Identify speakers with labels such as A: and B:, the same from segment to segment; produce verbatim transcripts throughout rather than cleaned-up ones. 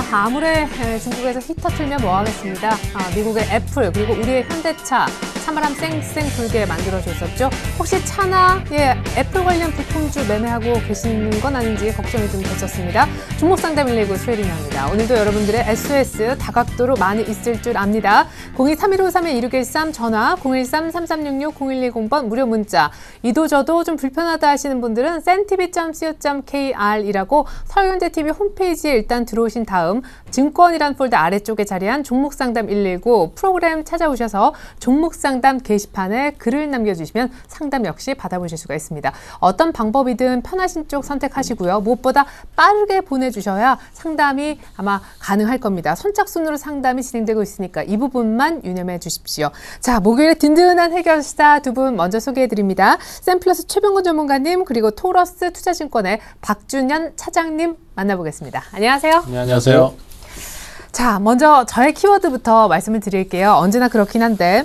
A: 아무래 중국에서 히터 틀면 뭐 하겠습니다. 아, 미국의 애플 그리고 우리의 현대차 차바람 쌩쌩 불게 만들어줬었죠. 혹시 차나 예, 애플 관련 부품주 매매하고 계시는 건 아닌지 걱정이 좀 됐었습니다. 종목 상담 일일구 최혜린입니다. 오늘도 여러분들의 에스오에스 다각도로 많이 있을 줄 압니다. 공이 삼일오 삼일 이육일삼 전화 공일삼 삼삼육육 공일이공 번 무료 문자. 이도 저도 좀 불편하다 하시는 분들은 센티비 닷 씨오 닷 케이알이라고 서울현대티비 홈페이지에 일단 들어오신 다음 증권이란 폴더 아래쪽에 자리한 종목 상담 일일구 프로그램 찾아오셔서 종목 상담 상담 게시판에 글을 남겨주시면 상담 역시 받아보실 수가 있습니다. 어떤 방법이든 편하신 쪽 선택하시고요. 무엇보다 빠르게 보내주셔야 상담이 아마 가능할 겁니다. 선착순으로 상담이 진행되고 있으니까 이 부분만 유념해 주십시오. 자, 목요일에 든든한 해결사 두 분 먼저 소개해드립니다. 샘플러스 최병건 전문가님 그리고 토러스 투자증권의 박준현 차장님 만나보겠습니다. 안녕하세요.
B: 네, 안녕하세요.
A: 자, 먼저 저의 키워드부터 말씀을 드릴게요. 언제나 그렇긴 한데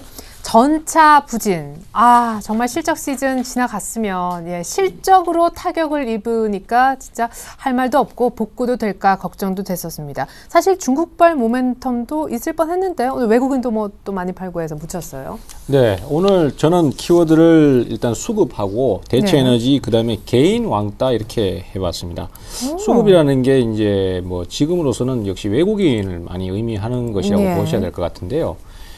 A: 전차 부진. 아, 정말 실적 시즌 지나갔으면 예, 실적으로 타격을 입으니까 진짜 할 말도 없고 복구도 될까 걱정도 됐었습니다. 사실 중국발 모멘텀도 있을 뻔했는데 오늘 외국인도 뭐 또 많이 팔고 해서 묻혔어요.
B: 네, 오늘 저는 키워드를 일단 수급하고 대체에너지 네. 그다음에 개인 왕따 이렇게 해봤습니다. 오. 수급이라는 게 이제 뭐 지금으로서는 역시 외국인을 많이 의미하는 것이라고 네. 보셔야 될 것 같은데요.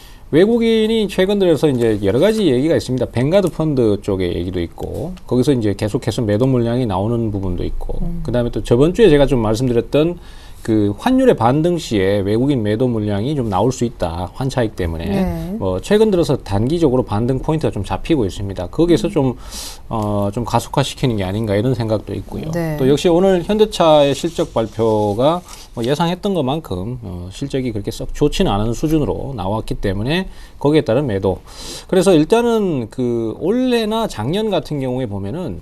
B: 외국인이 최근 들어서 이제 여러 가지 얘기가 있습니다. 뱅가드 펀드 쪽의 얘기도 있고, 거기서 이제 계속해서 매도 물량이 나오는 부분도 있고, 음. 그 다음에 또 저번 주에 제가 좀 말씀드렸던 그 환율의 반등 시에 외국인 매도 물량이 좀 나올 수 있다. 환차익 때문에. 네. 뭐 최근 들어서 단기적으로 반등 포인트가 좀 잡히고 있습니다. 거기에서 좀, 어, 좀 가속화시키는 게 아닌가 이런 생각도 있고요. 네. 또 역시 오늘 현대차의 실적 발표가 뭐 예상했던 것만큼 어, 실적이 그렇게 썩 좋지는 않은 수준으로 나왔기 때문에 거기에 따른 매도. 그래서 일단은 그 올해나 작년 같은 경우에 보면은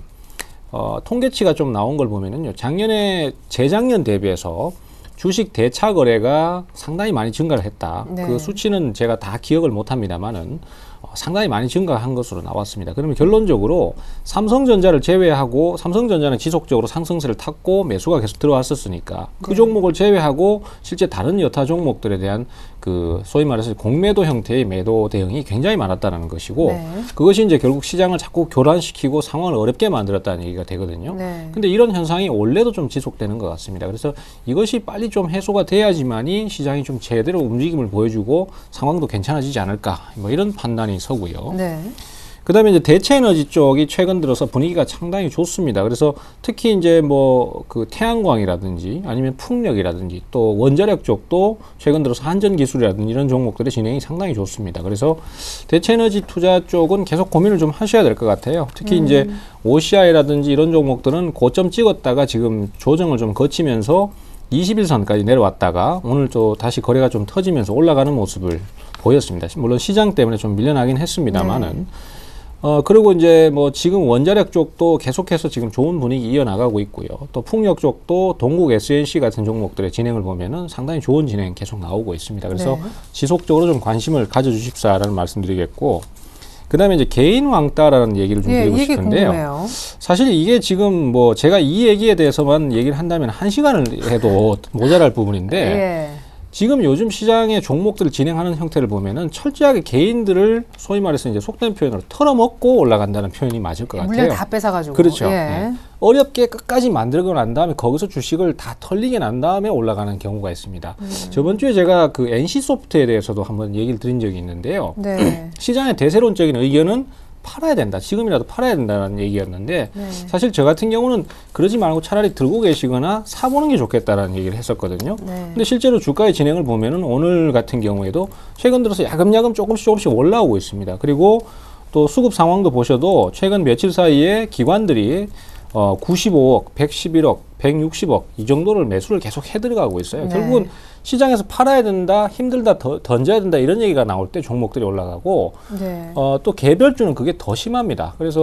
B: 어, 통계치가 좀 나온 걸 보면은요. 작년에 재작년 대비해서 주식 대차 거래가 상당히 많이 증가를 했다. 네. 그 수치는 제가 다 기억을 못 합니다만은 어, 상당히 많이 증가한 것으로 나왔습니다. 그러면 결론적으로 삼성전자를 제외하고 삼성전자는 지속적으로 상승세를 탔고 매수가 계속 들어왔었으니까 그 네. 종목을 제외하고 실제 다른 여타 종목들에 대한 그 소위 말해서 공매도 형태의 매도 대응이 굉장히 많았다는 것이고 네. 그것이 이제 결국 시장을 자꾸 교란시키고 상황을 어렵게 만들었다는 얘기가 되거든요. 네. 근데 이런 현상이 원래도 좀 지속되는 것 같습니다. 그래서 이것이 빨리 좀 해소가 돼야지만이 시장이 좀 제대로 움직임을 보여주고 상황도 괜찮아지지 않을까 뭐 이런 판단이 서고요. 네. 그 다음에 이제 대체에너지 쪽이 최근 들어서 분위기가 상당히 좋습니다. 그래서 특히 이제 뭐 그 태양광이라든지 아니면 풍력이라든지 또 원자력 쪽도 최근 들어서 한전기술이라든지 이런 종목들의 진행이 상당히 좋습니다. 그래서 대체에너지 투자 쪽은 계속 고민을 좀 하셔야 될 것 같아요. 특히 음. 이제 오씨아이라든지 이런 종목들은 고점 찍었다가 지금 조정을 좀 거치면서 이십 일선까지 내려왔다가 오늘 또 다시 거래가 좀 터지면서 올라가는 모습을 보였습니다. 물론 시장 때문에 좀 밀려나긴 했습니다만은 네. 어, 그리고 이제 뭐 지금 원자력 쪽도 계속해서 지금 좋은 분위기 이어나가고 있고요. 또 풍력 쪽도 동국 에스엔씨 같은 종목들의 진행을 보면은 상당히 좋은 진행 계속 나오고 있습니다. 그래서 네. 지속적으로 좀 관심을 가져주십사라는 말씀드리겠고, 그 다음에 이제 개인 왕따라는 얘기를 좀 드리고 예, 싶은데요. 궁금해요. 사실 이게 지금 뭐 제가 이 얘기에 대해서만 얘기를 한다면 한 시간을 해도 모자랄 부분인데 예. 지금 요즘 시장의 종목들을 진행하는 형태를 보면은 철저하게 개인들을 소위 말해서 이제 속된 표현으로 털어먹고 올라간다는 표현이 맞을 것 같아요.
A: 물량 다 뺏어가지고.
B: 그렇죠.
A: 예.
B: 네. 어렵게 끝까지 만들고 난 다음에 거기서 주식을 다 털리게 난 다음에 올라가는 경우가 있습니다. 음. 저번 주에 제가 그 엔씨소프트에 대해서도 한번 얘기를 드린 적이 있는데요. 네. 시장의 대세론적인 의견은 팔아야 된다. 지금이라도 팔아야 된다는 얘기였는데 네. 사실 저 같은 경우는 그러지 말고 차라리 들고 계시거나 사보는 게 좋겠다라는 얘기를 했었거든요. 네. 근데 실제로 주가의 진행을 보면은 오늘 같은 경우에도 최근 들어서 야금야금 조금씩 조금씩 올라오고 있습니다. 그리고 또 수급 상황도 보셔도 최근 며칠 사이에 기관들이 어, 구십오억, 백십일억, 백육십억 이 정도를 매수를 계속 해들어가고 있어요. 네. 결국은 시장에서 팔아야 된다, 힘들다, 더, 던져야 된다 이런 얘기가 나올 때 종목들이 올라가고 네. 어, 또 개별주는 그게 더 심합니다. 그래서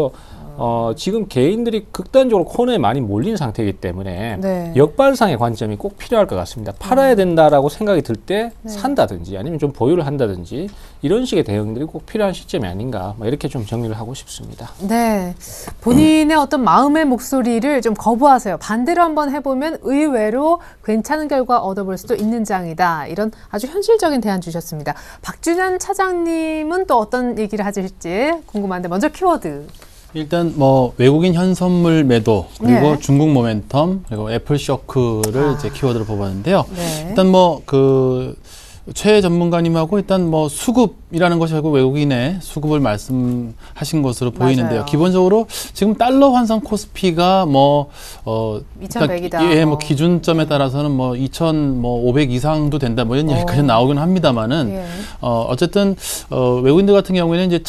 B: 어, 지금 개인들이 극단적으로 코너에 많이 몰린 상태이기 때문에
A: 네.
B: 역발상의 관점이 꼭 필요할 것 같습니다. 팔아야 된다라고 생각이 들 때
A: 네.
B: 산다든지 아니면 좀 보유를 한다든지 이런 식의 대응들이 꼭 필요한 시점이 아닌가 뭐 이렇게 좀 정리를 하고 싶습니다.
A: 네. 본인의 어떤 마음의 목소리를 좀 거부하세요. 반대로 한번 해보면 의외로 괜찮은 결과 얻어볼 수도 있는 장이다. 이런 아주 현실적인 대안 주셨습니다. 박준현 차장님은 또 어떤 얘기를 하실지 궁금한데 먼저 키워드.
C: 일단 뭐 외국인 현선물 매도 그리고
A: 네.
C: 중국 모멘텀 그리고 애플 쇼크를
A: 아.
C: 이제 키워드로 뽑았는데요.
A: 네.
C: 일단 뭐 그 최 전문가님하고 일단 뭐 수급이라는 것이 결국 외국인의 수급을 말씀하신 것으로 보이는데요.
A: 맞아요.
C: 기본적으로 지금 달러 환산 코스피가 뭐 어
A: 이천백이다.
C: 예, 뭐
A: 뭐.
C: 기준점에 따라서는 뭐 이천오백 이상도 된다 뭐 이런
A: 어.
C: 얘기까지 나오긴 합니다만은
A: 예.
C: 어 어쨌든 어 외국인들 같은 경우에는 이제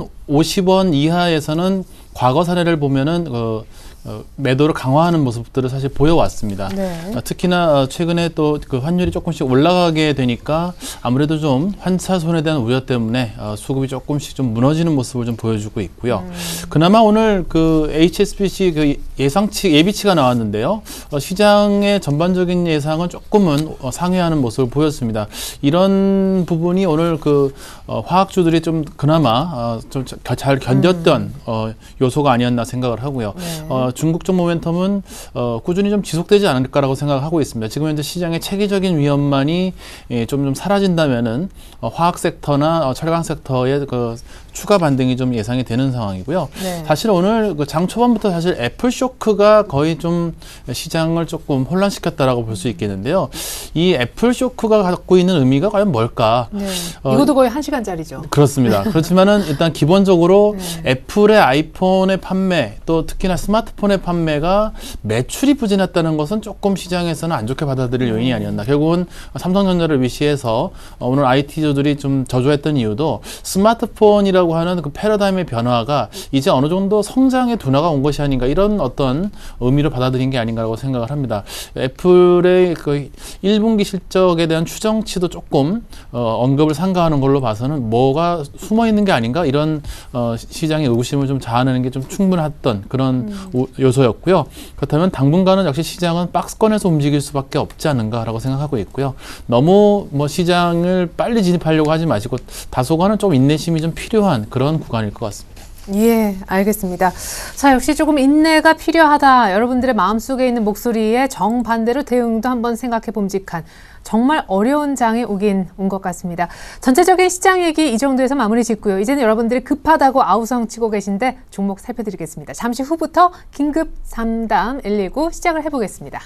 C: 천오십 원 이하에서는 과거 사례를 보면은 어 어, 매도를 강화하는 모습들을 사실 보여왔습니다.
A: 네.
C: 어, 특히나 어, 최근에 또 그 환율이 조금씩 올라가게 되니까 아무래도 좀 환차손에 대한 우려 때문에 어, 수급이 조금씩 좀 무너지는 모습을 좀 보여주고 있고요.
A: 음.
C: 그나마 오늘 그 에이치에스비씨 그 예상치 예비치가 나왔는데요. 어, 시장의 전반적인 예상은 조금은 어, 상회하는 모습을 보였습니다. 이런 부분이 오늘 그 어, 화학주들이 좀 그나마 어, 좀 잘 견뎠던
A: 음.
C: 어, 요소가 아니었나 생각을 하고요.
A: 네.
C: 어, 중국 쪽 모멘텀은 어, 꾸준히 좀 지속되지 않을까라고 생각하고 있습니다. 지금 현재 시장의 체계적인 위험만이 예, 좀, 좀 사라진다면은 어, 화학 섹터나 어, 철강 섹터의 그 추가 반등이 좀 예상이 되는 상황이고요.
A: 네.
C: 사실 오늘 그 장 초반부터 사실 애플 쇼크가 거의 좀 시장을 조금 혼란시켰다라고 볼 수 있겠는데요. 이 애플 쇼크가 갖고 있는 의미가 과연 뭘까?
A: 네.
C: 어,
A: 이것도 거의 한 시간짜리죠.
C: 그렇습니다. 그렇지만은 일단 기본적으로
A: 네.
C: 애플의 아이폰의 판매 또 특히나 스마트폰의 판매가 매출이 부진했다는 것은 조금 시장에서는 안 좋게 받아들일 요인이 아니었나. 결국은 삼성전자를 위시해서 오늘 아이티주들이 좀 저조했던 이유도 스마트폰이라고 하는 그 패러다임의 변화가 이제 어느 정도 성장의 둔화가 온 것이 아닌가 이런 어떤 의미를 받아들인 게 아닌가라고 생각을 합니다. 애플의 그 일 분기 실적에 대한 추정치도 조금 어, 언급을 삼가하는 걸로 봐서는 뭐가 숨어 있는 게 아닌가 이런 어, 시장의 의구심을 좀 자아내는 게 좀 충분했던 그런 음. 요소였고요. 그렇다면 당분간은 역시 시장은 박스권에서 움직일 수밖에 없지 않은가라고 생각하고 있고요. 너무 뭐 시장을 빨리 진입하려고 하지 마시고 다소간은 좀 인내심이 좀 필요한 그런 구간일 것 같습니다.
A: 예, 알겠습니다. 자, 역시 조금 인내가 필요하다. 여러분들의 마음속에 있는 목소리에 정반대로 대응도 한번 생각해 봄직한 정말 어려운 장이 오긴 온 것 같습니다. 전체적인 시장 얘기 이 정도에서 마무리 짓고요. 이제는 여러분들이 급하다고 아우성 치고 계신데 종목 살펴드리겠습니다. 잠시 후부터 긴급 상담 일일구 시작을 해보겠습니다.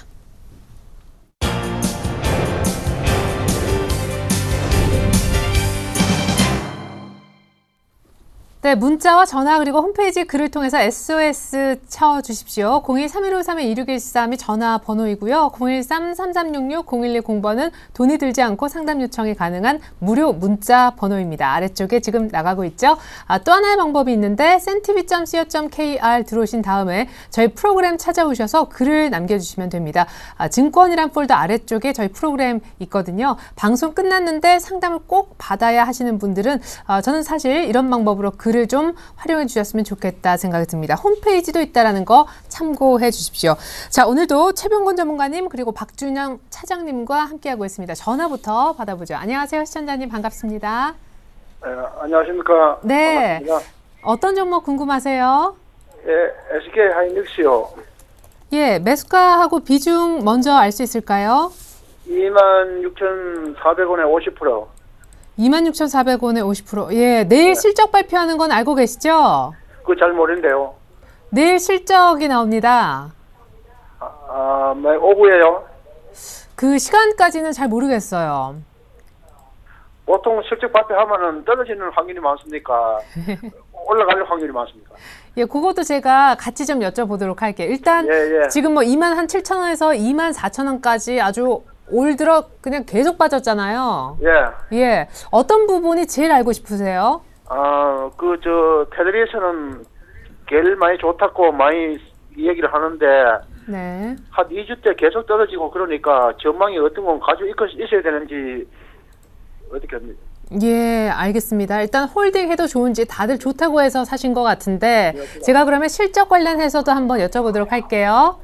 A: 네, 문자와 전화 그리고 홈페이지 글을 통해서 에스오에스 쳐주십시오. 공일 삼일오 삼일 이육일삼이 전화번호이고요. 공일삼 삼삼육육 공일일공 번은 돈이 들지 않고 상담 요청이 가능한 무료 문자 번호입니다. 아래쪽에 지금 나가고 있죠. 아, 또 하나의 방법이 있는데 센티비 닷 씨오 닷 케이알 들어오신 다음에 저희 프로그램 찾아오셔서 글을 남겨주시면 됩니다. 아, 증권이란 폴더 아래쪽에 저희 프로그램 있거든요. 방송 끝났는데 상담을 꼭 받아야 하시는 분들은 아, 저는 사실 이런 방법으로 글 글을 좀 활용해 주셨으면 좋겠다 생각이 듭니다. 홈페이지도 있다라는 거 참고해 주십시오. 자, 오늘도 최병곤 전문가님 그리고 박준영 차장님과 함께하고 있습니다. 전화부터 받아보죠. 안녕하세요, 시청자님 반갑습니다.
D: 네, 안녕하십니까.
A: 네.
D: 반갑습니다.
A: 어떤 종목 궁금하세요?
D: 예, 에스케이 하이닉스요.
A: 예, 매수가하고 비중 먼저 알 수 있을까요?
D: 이만 육천사백 원에 오십 퍼센트.
A: 이만 육천사백 원에 오십 퍼센트. 예, 내일
D: 네.
A: 실적 발표하는 건 알고 계시죠?
D: 그거 잘 모르는데요.
A: 내일 실적이 나옵니다.
D: 아, 아 뭐, 오후에요?
A: 그 시간까지는 잘 모르겠어요.
D: 보통 실적 발표하면은 떨어지는 확률이 많습니까? 올라갈 확률이 많습니까?
A: 예, 그것도 제가 같이 좀 여쭤보도록 할게요. 일단
D: 예, 예.
A: 지금 뭐 이만 한 칠천 원에서 이만 사천 원까지 아주 올 들어 그냥 계속 빠졌잖아요.
D: 예.
A: 예. 어떤 부분이 제일 알고 싶으세요?
D: 아, 그, 저, 테레비에서는 제일 많이 좋다고 많이 얘기를 하는데,
A: 네.
D: 한 이 주 때 계속 떨어지고 그러니까 전망이 어떤 건 가지고 있- 있어야 되는지, 어떻게 합니까?
A: 예, 알겠습니다. 일단 홀딩해도 좋은지 다들 좋다고 해서 사신 것 같은데 제가 그러면 실적 관련해서도 한번 여쭤보도록 할게요.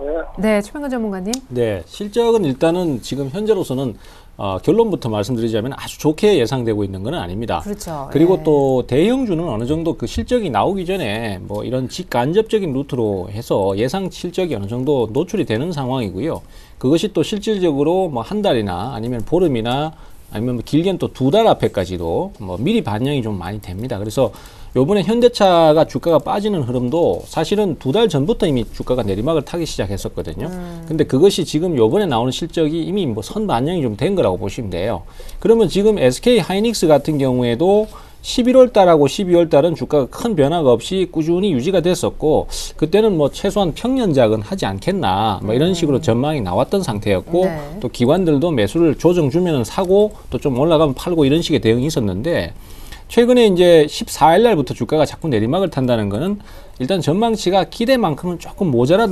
A: 네, 최병근 전문가님.
B: 네, 실적은 일단은 지금 현재로서는 어, 결론부터 말씀드리자면 아주 좋게 예상되고 있는 건 아닙니다.
A: 그렇죠.
B: 그리고
A: 예.
B: 또 대형주는 어느 정도 그 실적이 나오기 전에 뭐 이런 직간접적인 루트로 해서 예상 실적이 어느 정도 노출이 되는 상황이고요. 그것이 또 실질적으로 뭐 한 달이나 아니면 보름이나 아니면 뭐 길게는 또 두 달 앞에까지도 뭐 미리 반영이 좀 많이 됩니다. 그래서 요번에 현대차가 주가가 빠지는 흐름도 사실은 두 달 전부터 이미 주가가 내리막을 타기 시작했었거든요. 음. 근데 그것이 지금 요번에 나오는 실적이 이미 뭐 선 반영이 좀 된 거라고 보시면 돼요. 그러면 지금 에스케이 하이닉스 같은 경우에도 십일월 달하고 십이월 달은 주가가 큰 변화가 없이 꾸준히 유지가 됐었고, 그때는 뭐 최소한 평년작은 하지 않겠나 뭐 이런 식으로 전망이 나왔던 상태였고,
A: 네.
B: 또 기관들도 매수를 조정 주면은 사고 또 좀 올라가면 팔고 이런 식의 대응이 있었는데, 최근에 이제 십사일 날부터 주가가 자꾸 내리막을 탄다는 거는 일단 전망치가 기대만큼은 조금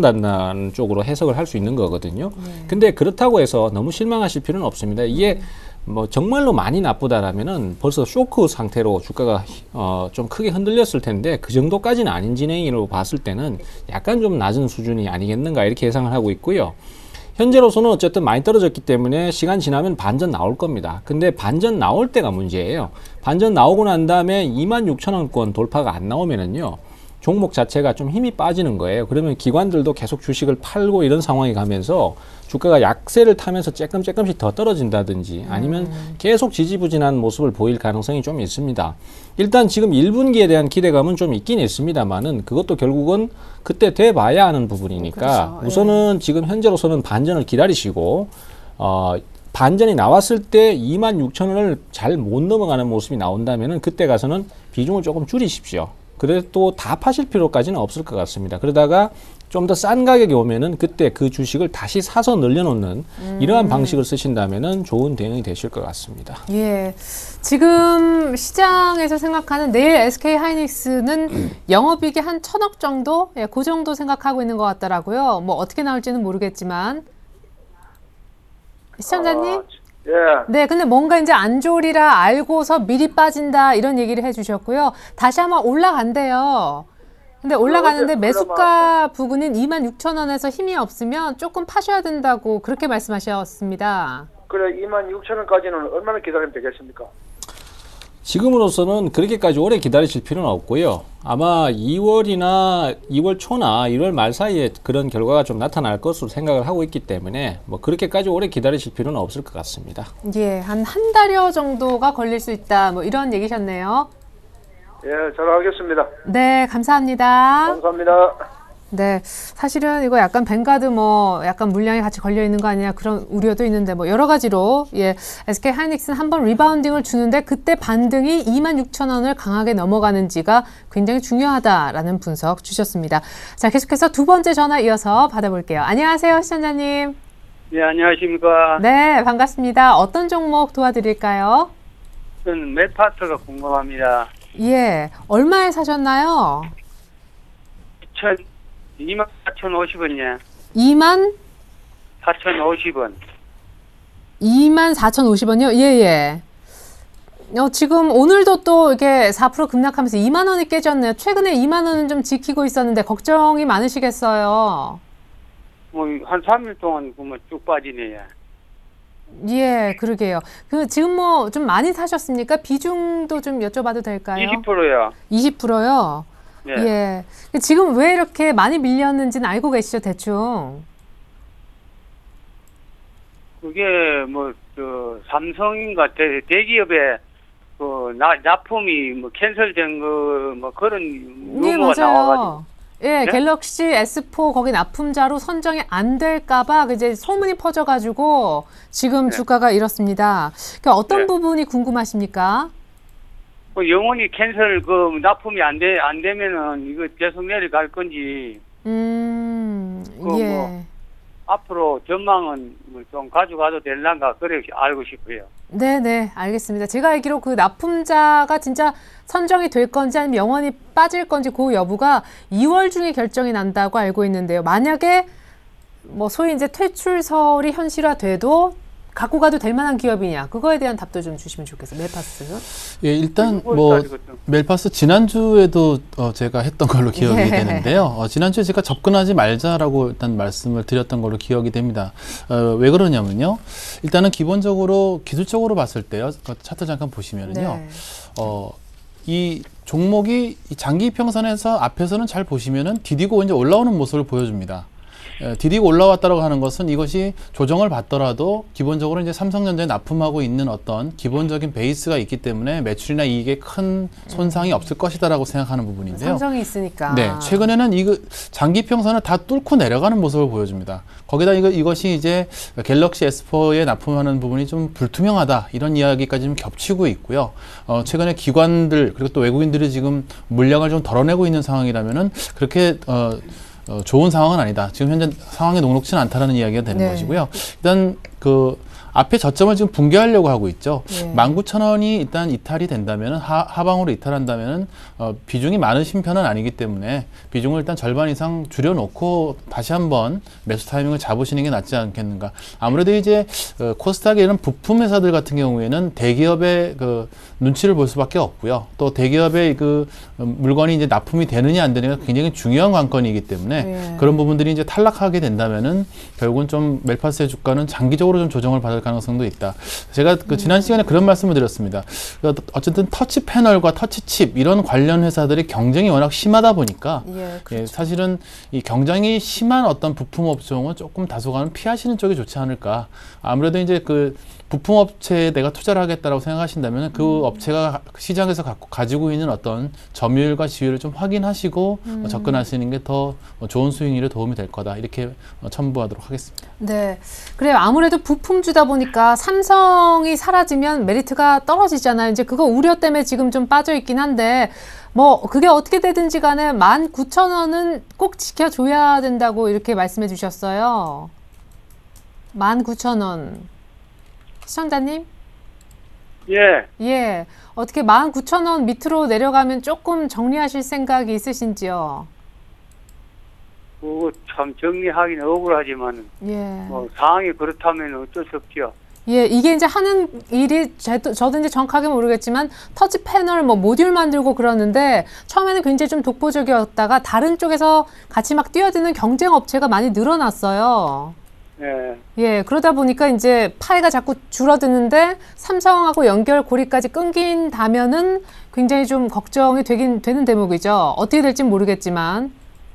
B: 모자란다는 쪽으로 해석을 할 수 있는 거거든요. 네. 근데 그렇다고 해서 너무 실망하실 필요는 없습니다. 이게 뭐 정말로 많이 나쁘다라면은 벌써 쇼크 상태로 주가가 어 좀 크게 흔들렸을 텐데 그 정도까지는 아닌 진행으로 봤을 때는 약간 좀 낮은 수준이 아니겠는가 이렇게 예상을 하고 있고요. 현재로서는 어쨌든 많이 떨어졌기 때문에 시간 지나면 반전 나올 겁니다. 근데 반전 나올 때가 문제예요. 반전 나오고 난 다음에 이만 육천 원권 돌파가 안 나오면은요, 종목 자체가 좀 힘이 빠지는 거예요. 그러면 기관들도 계속 주식을 팔고 이런 상황이 가면서 주가가 약세를 타면서 조금 조금씩 더 떨어진다든지 아니면 계속 지지부진한 모습을 보일 가능성이 좀 있습니다. 일단 지금 일 분기에 대한 기대감은 좀 있긴 있습니다만은 그것도 결국은 그때 돼봐야 하는 부분이니까
A: 그렇죠.
B: 우선은 예. 지금 현재로서는 반전을 기다리시고 어, 반전이 나왔을 때 이만 육천 원을 잘 못 넘어가는 모습이 나온다면은 그때 가서는 비중을 조금 줄이십시오. 그래도 다 파실 필요까지는 없을 것 같습니다. 그러다가 좀 더 싼 가격이 오면은 그때 그 주식을 다시 사서 늘려놓는 음. 이러한 방식을 쓰신다면은 좋은 대응이 되실 것 같습니다.
A: 예. 지금 시장에서 생각하는 내일 에스케이 하이닉스는 영업이익이 한 천억 정도? 예, 그 정도 생각하고 있는 것 같더라고요. 뭐 어떻게 나올지는 모르겠지만. 시청자님?
D: 아, 예.
A: 네, 근데 뭔가 이제 안 좋으리라 알고서 미리 빠진다 이런 얘기를 해주셨고요. 다시 한번 올라간대요. 근데 올라가는데 매수가 부근인 이만 육천 원에서 힘이 없으면 조금 파셔야 된다고 그렇게 말씀하셨습니다.
D: 그래, 이만 육천 원까지는 얼마나 기다리면 되겠습니까?
B: 지금으로서는 그렇게까지 오래 기다리실 필요는 없고요. 아마 이월이나 이월 초나 일월 말 사이에 그런 결과가 좀 나타날 것으로 생각을 하고 있기 때문에 뭐 그렇게까지 오래 기다리실 필요는 없을 것 같습니다.
A: 예, 한 한 달여 정도가 걸릴 수 있다. 뭐 이런 얘기셨네요.
D: 예, 잘 알겠습니다.
A: 네, 감사합니다.
D: 감사합니다.
A: 네, 사실은 이거 약간 뱅가드 뭐 약간 물량이 같이 걸려 있는 거 아니냐 그런 우려도 있는데 뭐 여러 가지로 예 에스케이 하이닉스는 한번 리바운딩을 주는데 그때 반등이 이만 육천 원을 강하게 넘어가는지가 굉장히 중요하다라는 분석 주셨습니다. 자, 계속해서 두 번째 전화 이어서 받아볼게요. 안녕하세요, 시청자님.
E: 네, 안녕하십니까.
A: 네, 반갑습니다. 어떤 종목 도와드릴까요?
E: 저는 맵파트가 궁금합니다.
A: 예, 얼마에 사셨나요?
E: 이만 사천오십 원이요.
A: 이만
E: 사천오십 원.
A: 이만 사천오십 원이요? 예, 예. 어, 지금 오늘도 또 이렇게 사 퍼센트 급락하면서 이만 원이 깨졌네요. 최근에 이만 원은 좀 지키고 있었는데 걱정이 많으시겠어요.
E: 뭐 한 삼 일 동안 보면 쭉 빠지네요.
A: 예, 그러게요. 그 지금 뭐 좀 많이 사셨습니까? 비중도 좀 여쭤봐도 될까요?
E: 이십 퍼센트요.
A: 이십 퍼센트요?
E: 네.
A: 예. 지금 왜 이렇게 많이 밀렸는지는 알고 계시죠, 대충?
E: 그게 뭐 저 삼성인가 대, 대기업의 그 나, 납품이 뭐 캔슬된 거 뭐 그런
A: 네,
E: 루머가
A: 맞아요.
E: 나와가지고.
A: 예,
E: 네?
A: 갤럭시 에스 사 거기 납품자로 선정이 안 될까봐 이제 소문이 퍼져가지고 지금
E: 네.
A: 주가가 이렇습니다. 그러니까 어떤
E: 네.
A: 부분이 궁금하십니까?
E: 그 영원히 캔슬 그 납품이 안 돼 안 되면은 이거 계속 내려갈 건지.
A: 음,
E: 그
A: 예.
E: 뭐 앞으로 전망은 뭐 좀 가져가도 될란가 그래 알고 싶어요.
A: 네네, 알겠습니다. 제가 알기로 그 납품자가 진짜 선정이 될 건지 아니면 영원히 빠질 건지 그 여부가 이월 중에 결정이 난다고 알고 있는데요. 만약에 뭐 소위 이제 퇴출설이 현실화돼도 갖고 가도 될 만한 기업이냐? 그거에 대한 답도 좀 주시면 좋겠어요. 멜파스.
C: 예, 일단
E: 그걸
C: 뭐
E: 가지고 좀-
C: 멜파스 지난주에도 어, 제가 했던 걸로 기억이
A: 예.
C: 되는데요. 어, 지난주에 제가 접근하지 말자라고 일단 말씀을 드렸던 걸로 기억이 됩니다. 어, 왜 그러냐면요. 일단은 기본적으로 기술적으로 봤을 때요. 그 차트 잠깐 보시면은요.
A: 네.
C: 어, 이 종목이 이 장기 이평선에서 앞에서는 잘 보시면은 디디고 이제 올라오는 모습을 보여줍니다. 예, 디디고 올라왔다고 하는 것은 이것이 조정을 받더라도 기본적으로 이제 삼성전자에 납품하고 있는 어떤 기본적인 베이스가 있기 때문에 매출이나 이익에 큰 손상이 없을 것이다라고 생각하는 부분인데요.
A: 삼성이 있으니까.
C: 네, 최근에는 이거 장기 평선을 다 뚫고 내려가는 모습을 보여줍니다. 거기다 이거 이것이 이제 갤럭시 에스 포에 납품하는 부분이 좀 불투명하다 이런 이야기까지 좀 겹치고 있고요. 어, 최근에 기관들 그리고 또 외국인들이 지금 물량을 좀 덜어내고 있는 상황이라면은 그렇게 어, 어, 좋은 상황은 아니다. 지금 현재 상황이 녹록지는 않다라는 이야기가 되는
A: 네.
C: 것이고요. 일단 그 앞에 저점을 지금 붕괴하려고 하고 있죠.
A: 네.
C: 만 구천 원이 일단 이탈이 된다면 하, 하방으로 이탈한다면 어, 비중이 많으신 편은 아니기 때문에 비중을 일단 절반 이상 줄여놓고 다시 한번 매수 타이밍을 잡으시는 게 낫지 않겠는가. 아무래도 이제 어, 코스닥의 이런 부품 회사들 같은 경우에는 대기업의 그 눈치를 볼 수밖에 없고요. 또 대기업의 그 음, 물건이 이제 납품이 되느냐 안 되느냐가 굉장히 중요한 관건이기 때문에
A: 네.
C: 그런 부분들이 이제 탈락하게 된다면은 결국은 좀 멜파스의 주가는 장기적으로 좀 조정을 받을 가능성도 있다. 제가 그 지난 시간에 그런 말씀을 드렸습니다. 그러니까 어쨌든 터치 패널과 터치 칩 이런 관련 회사들이 경쟁이 워낙 심하다 보니까
A: 예,
C: 예, 사실은 이 경쟁이 심한 어떤 부품 업종은 조금 다소간은 피하시는 쪽이 좋지 않을까. 아무래도 이제 그 부품 업체에 내가 투자를 하겠다라고 생각하신다면 그
A: 음.
C: 업체가 시장에서 갖고 가지고 있는 어떤 점유율과 지위를 좀 확인하시고
A: 음.
C: 어, 접근하시는 게 더 좋은 수익률에 도움이 될 거다. 이렇게 어, 첨부하도록 하겠습니다.
A: 네. 그래요. 아무래도 부품주다 보니까 삼성이 사라지면 메리트가 떨어지잖아요. 이제 그거 우려 때문에 지금 좀 빠져 있긴 한데, 뭐, 그게 어떻게 되든지 간에 만 구천 원은 꼭 지켜줘야 된다고 이렇게 말씀해 주셨어요. 만 구천 원. 시청자님?
E: 예.
A: 예. 어떻게 만 구천 원 밑으로 내려가면 조금 정리하실 생각이 있으신지요?
E: 그거 참 정리하기는 억울하지만
A: 예.
E: 뭐 상황이 그렇다면 어쩔 수 없죠.
A: 예, 이게 이제 하는 일이 저도, 저도 이제 정확하게 모르겠지만 터치 패널 뭐 모듈 만들고 그러는데 처음에는 굉장히 좀 독보적이었다가 다른 쪽에서 같이 막 뛰어드는 경쟁 업체가 많이 늘어났어요.
E: 예.
A: 예, 그러다 보니까 이제 파이가 자꾸 줄어드는데 삼성하고 연결 고리까지 끊긴다면은 굉장히 좀 걱정이 되긴 되는 대목이죠. 어떻게 될지 모르겠지만.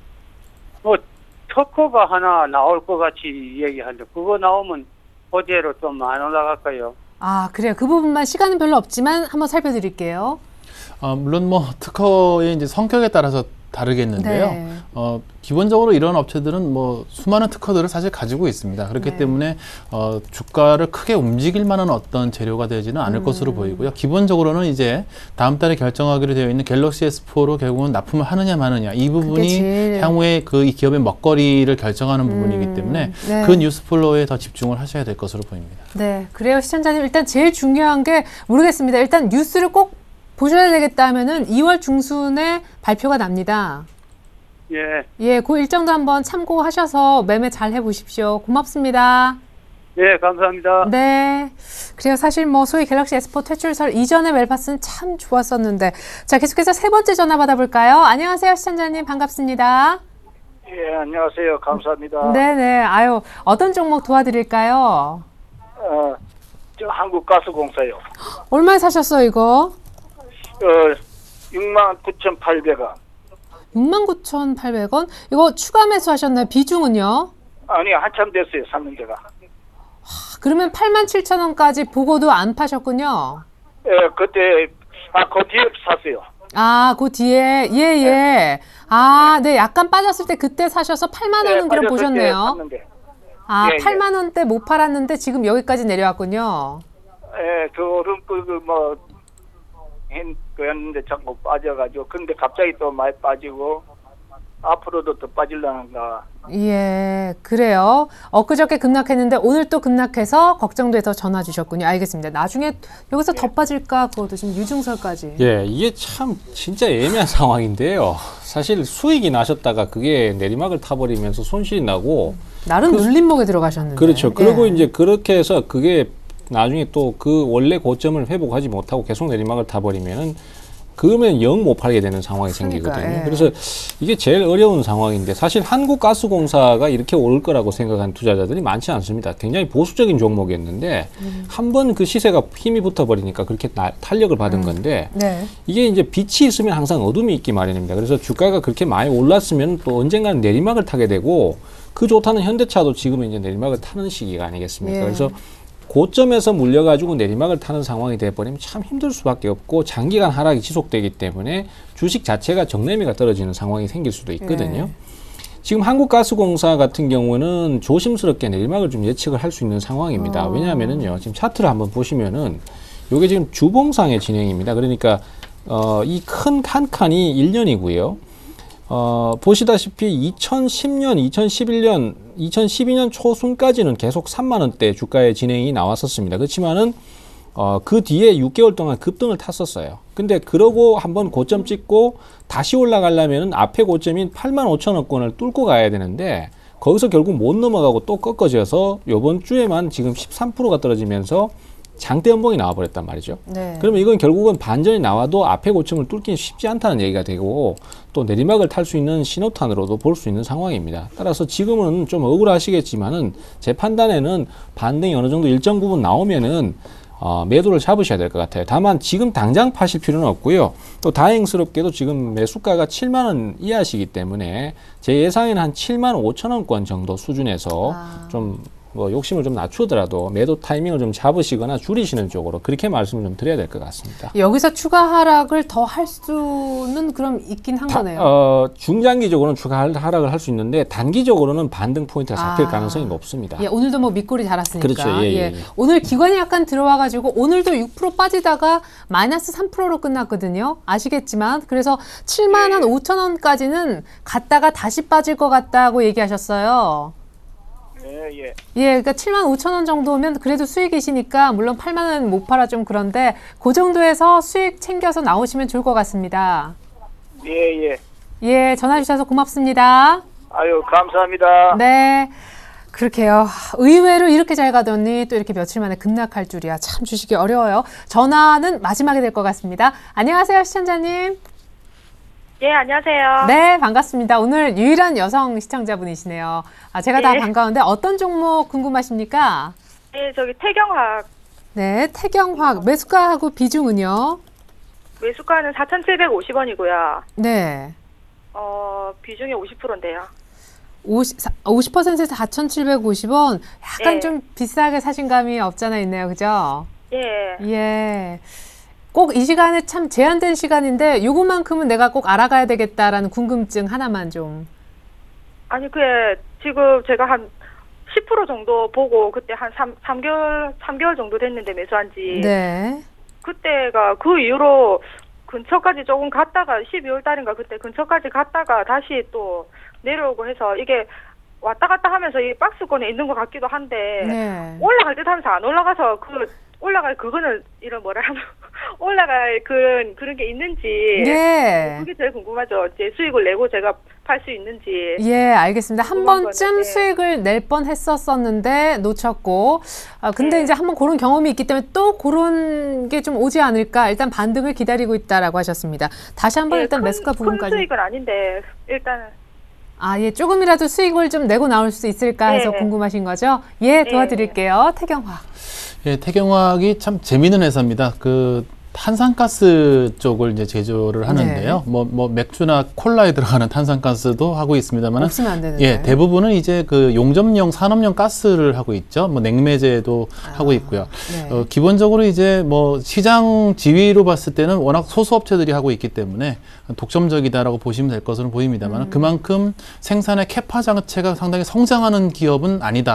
E: 뭐 특허가 하나 나올 것 같이 얘기하는데 그거 나오면 호재로 좀 안 올라갈까요?
A: 아, 그래요. 그 부분만 시간은 별로 없지만 한번 살펴드릴게요.
C: 어, 물론 뭐 특허의 이제 성격에 따라서 다르겠는데요.
A: 네.
C: 어, 기본적으로 이런 업체들은 뭐 수많은 특허들을 사실 가지고 있습니다. 그렇기
A: 네.
C: 때문에 어, 주가를 크게 움직일 만한 어떤 재료가 되지는 않을
A: 음.
C: 것으로 보이고요. 기본적으로는 이제 다음 달에 결정하기로 되어 있는 갤럭시 에스 포로 결국은 납품을 하느냐 마느냐 이 부분이
A: 제일-
C: 향후에 그 이 기업의 먹거리를 결정하는 부분이기
A: 음,
C: 때문에
A: 네.
C: 그 뉴스 플로우에 더 집중을 하셔야 될 것으로 보입니다.
A: 네, 그래요. 시청자님, 일단 제일 중요한 게 모르겠습니다. 일단 뉴스를 꼭 보셔야 되겠다 하면은 이월 중순에 발표가 납니다.
E: 예.
A: 예, 그 일정도 한번 참고하셔서 매매 잘 해보십시오. 고맙습니다.
E: 예, 감사합니다.
A: 네. 그래요. 사실 뭐 소위 갤럭시 에스 포 퇴출설 이전의 멜파스는 참 좋았었는데. 자, 계속해서 세 번째 전화 받아볼까요? 안녕하세요, 시청자님. 반갑습니다.
D: 예, 안녕하세요. 감사합니다.
A: 네네. 아유, 어떤 종목 도와드릴까요?
D: 어, 저 한국가스공사요.
A: 얼마에 사셨어요, 이거?
D: 어, 육만 구천팔백 원.
A: 육만 구천팔백 원? 이거 추가 매수하셨나요? 비중은요?
D: 아니, 한참 됐어요. 샀는 데가.
A: 그러면 팔만 칠천 원까지 보고도 안 파셨군요.
D: 예, 그때, 아, 그 뒤에 샀어요.
A: 아, 그 뒤에, 예, 예. 아, 네, 약간 빠졌을 때 그때 사셔서 팔만 원은
D: 예,
A: 그럼
D: 빠졌을 때
A: 보셨네요.
D: 샀는데.
A: 아,
D: 예, 예.
A: 팔만 원대 못 팔았는데 지금 여기까지 내려왔군요.
D: 예, 그 오름, 그, 그 뭐, 한, 그였는데 자꾸 빠져가지고. 근데 갑자기 또 많이 빠지고. 앞으로도 더 빠질라는가.
A: 예, 그래요. 엊그저께 급락했는데 오늘 또 급락해서 걱정돼서 전화 주셨군요. 알겠습니다. 나중에 여기서 더 빠질까 그것도 지금 유증설까지.
B: 예, 이게 참 진짜 애매한 상황인데요. 사실 수익이 나셨다가 그게 내리막을 타버리면서 손실이 나고
A: 나름
B: 그,
A: 눌림목에 들어가셨는데.
B: 그렇죠. 그리고
A: 예.
B: 이제 그렇게 해서 그게 나중에 또 그 원래 고점을 회복하지 못하고 계속 내리막을 타버리면은 그러면 영 못 팔게 되는 상황이
A: 그러니까,
B: 생기거든요.
A: 예.
B: 그래서 이게 제일 어려운 상황인데 사실 한국가스공사가 이렇게 오를 거라고 생각한 투자자들이 많지 않습니다. 굉장히 보수적인 종목이었는데
A: 음.
B: 한번 그 시세가 힘이 붙어버리니까 그렇게 나, 탄력을 받은
A: 음.
B: 건데
A: 네.
B: 이게 이제 빛이 있으면 항상 어둠이 있기 마련입니다. 그래서 주가가 그렇게 많이 올랐으면 또 언젠가는 내리막을 타게 되고 그 좋다는 현대차도 지금은 이제 내리막을 타는 시기가 아니겠습니까?
A: 예.
B: 그래서 고점에서 물려가지고 내리막을 타는 상황이 돼버리면 참 힘들 수밖에 없고 장기간 하락이 지속되기 때문에 주식 자체가 정매미가 떨어지는 상황이 생길 수도 있거든요.
A: 네.
B: 지금 한국가스공사 같은 경우는 조심스럽게 내리막을 좀 예측을 할 수 있는 상황입니다.
A: 어.
B: 왜냐하면은요, 지금 차트를 한번 보시면은 이게 지금 주봉상의 진행입니다. 그러니까 어, 이 큰 한 칸이 일 년이고요. 어, 보시다시피 이천십 년, 이천십일 년, 이천십이 년 초순까지는 계속 삼만 원대 주가의 진행이 나왔었습니다. 그렇지만은 어, 그 뒤에 육 개월 동안 급등을 탔었어요. 근데 그러고 한번 고점 찍고 다시 올라가려면은 앞에 고점인 팔만 오천 원권을 뚫고 가야 되는데 거기서 결국 못 넘어가고 또 꺾어져서 요번 주에만 지금 십삼 퍼센트가 떨어지면서 장대 연봉이 나와버렸단 말이죠.
A: 네.
B: 그러면 이건 결국은 반전이 나와도 앞에 고점을 뚫기는 쉽지 않다는 얘기가 되고 또 내리막을 탈 수 있는 신호탄으로도 볼 수 있는 상황입니다. 따라서 지금은 좀 억울하시겠지만은 제 판단에는 반등이 어느 정도 일정 부분 나오면은 어, 매도를 잡으셔야 될 것 같아요. 다만 지금 당장 파실 필요는 없고요. 또 다행스럽게도 지금 매수가가 칠만 원 이하시기 때문에 제 예상에는 한 칠만 오천 원권 정도 수준에서
A: 아.
B: 좀 뭐 욕심을 좀 낮추더라도 매도 타이밍을 좀 잡으시거나 줄이시는 쪽으로 그렇게 말씀을 좀 드려야 될 것 같습니다.
A: 여기서 추가 하락을 더 할 수는 그럼 있긴 한
B: 다,
A: 거네요.
B: 어, 중장기적으로는 추가 하락을 할 수 있는데 단기적으로는 반등 포인트가 잡힐
A: 아.
B: 가능성이 높습니다.
A: 예, 오늘도 뭐 밑골이 달았으니까.
B: 그렇죠. 예, 예, 예.
A: 오늘 기관이 약간 들어와가지고 오늘도 육 퍼센트 빠지다가 마이너스 삼 퍼센트로 끝났거든요. 아시겠지만 그래서 칠만 한 오천 원까지는 갔다가 다시 빠질 것 같다고 얘기하셨어요.
D: 예, 예.
A: 예, 그러니까 칠만 오천 원 정도면 그래도 수익이시니까 물론 팔만 원 못 팔아 좀 그런데 그 정도에서 수익 챙겨서 나오시면 좋을 것 같습니다.
D: 예, 예.
A: 예, 전화 주셔서 고맙습니다.
D: 아유, 감사합니다.
A: 네. 그렇게요. 의외로 이렇게 잘 가더니 또 이렇게 며칠 만에 급락할 줄이야. 참 주식이 어려워요. 전화는 마지막이 될 것 같습니다. 안녕하세요, 시청자님.
F: 예, 안녕하세요.
A: 네, 반갑습니다. 오늘 유일한 여성 시청자분이시네요. 아, 제가 다
F: 예.
A: 반가운데 어떤 종목 궁금하십니까?
F: 예, 저기 태경화학
A: 네, 태경화학 매수가하고 비중은요?
F: 매수가는 사천칠백오십 원이고요.
A: 네.
F: 어, 비중이 오십 퍼센트인데요.
A: 오십, 오십 퍼센트에서 사천칠백오십 원. 약간
F: 예.
A: 좀 비싸게 사신 감이 없잖아 있네요. 그죠?
F: 예.
A: 예. 꼭 이 시간에 참 제한된 시간인데 요것만큼은 내가 꼭 알아가야 되겠다라는 궁금증 하나만 좀.
F: 아니, 그게 지금 제가 한 십 퍼센트 정도 보고 그때 한 삼, 삼 개월, 삼 개월 정도 됐는데 매수한 지.
A: 네.
F: 그때가 그 이후로 근처까지 조금 갔다가 십이월 달인가 그때 근처까지 갔다가 다시 또 내려오고 해서 이게 왔다 갔다 하면서 이 박스권에 있는 것 같기도 한데
A: 네.
F: 올라갈 듯 하면서 안 올라가서 그 올라갈 그거는 이런 뭐라 하나 올라갈 그런 그런 게 있는지
A: 예.
F: 그게 제일 궁금하죠. 제 수익을 내고 제가 팔 수 있는지.
A: 예, 알겠습니다. 한
F: 궁금한
A: 번쯤
F: 거는, 네.
A: 수익을 낼 뻔 했었었는데 놓쳤고, 아, 근데
F: 네.
A: 이제 한번 그런 경험이 있기 때문에 또 그런 게 좀 오지 않을까. 일단 반등을 기다리고 있다라고 하셨습니다. 다시 한번
F: 예,
A: 일단
F: 큰,
A: 매수가
F: 큰
A: 부분까지.
F: 수익은 아닌데 일단은
A: 아, 예, 조금이라도 수익을 좀 내고 나올 수 있을까 해서
F: 네.
A: 궁금하신 거죠? 예, 도와드릴게요. 태경화.
C: 예, 태경화학이 참 재미있는 회사입니다. 그 탄산가스 쪽을 이제 제조를 하는데요.
A: 네.
C: 뭐, 뭐 맥주나 콜라에 들어가는 탄산가스도 하고 있습니다만,
A: 없으면 안 되는데.
C: 예, 대부분은 이제 그 용접용 산업용 가스를 하고 있죠. 뭐 냉매제도
A: 아,
C: 하고 있고요.
A: 네.
C: 어, 기본적으로 이제 뭐 시장 지위로 봤을 때는 워낙 소수업체들이 하고 있기 때문에 독점적이다라고 보시면 될 것으로 보입니다만,
A: 음.
C: 그만큼 생산의 캐파 자체가 상당히 성장하는 기업은 아니다.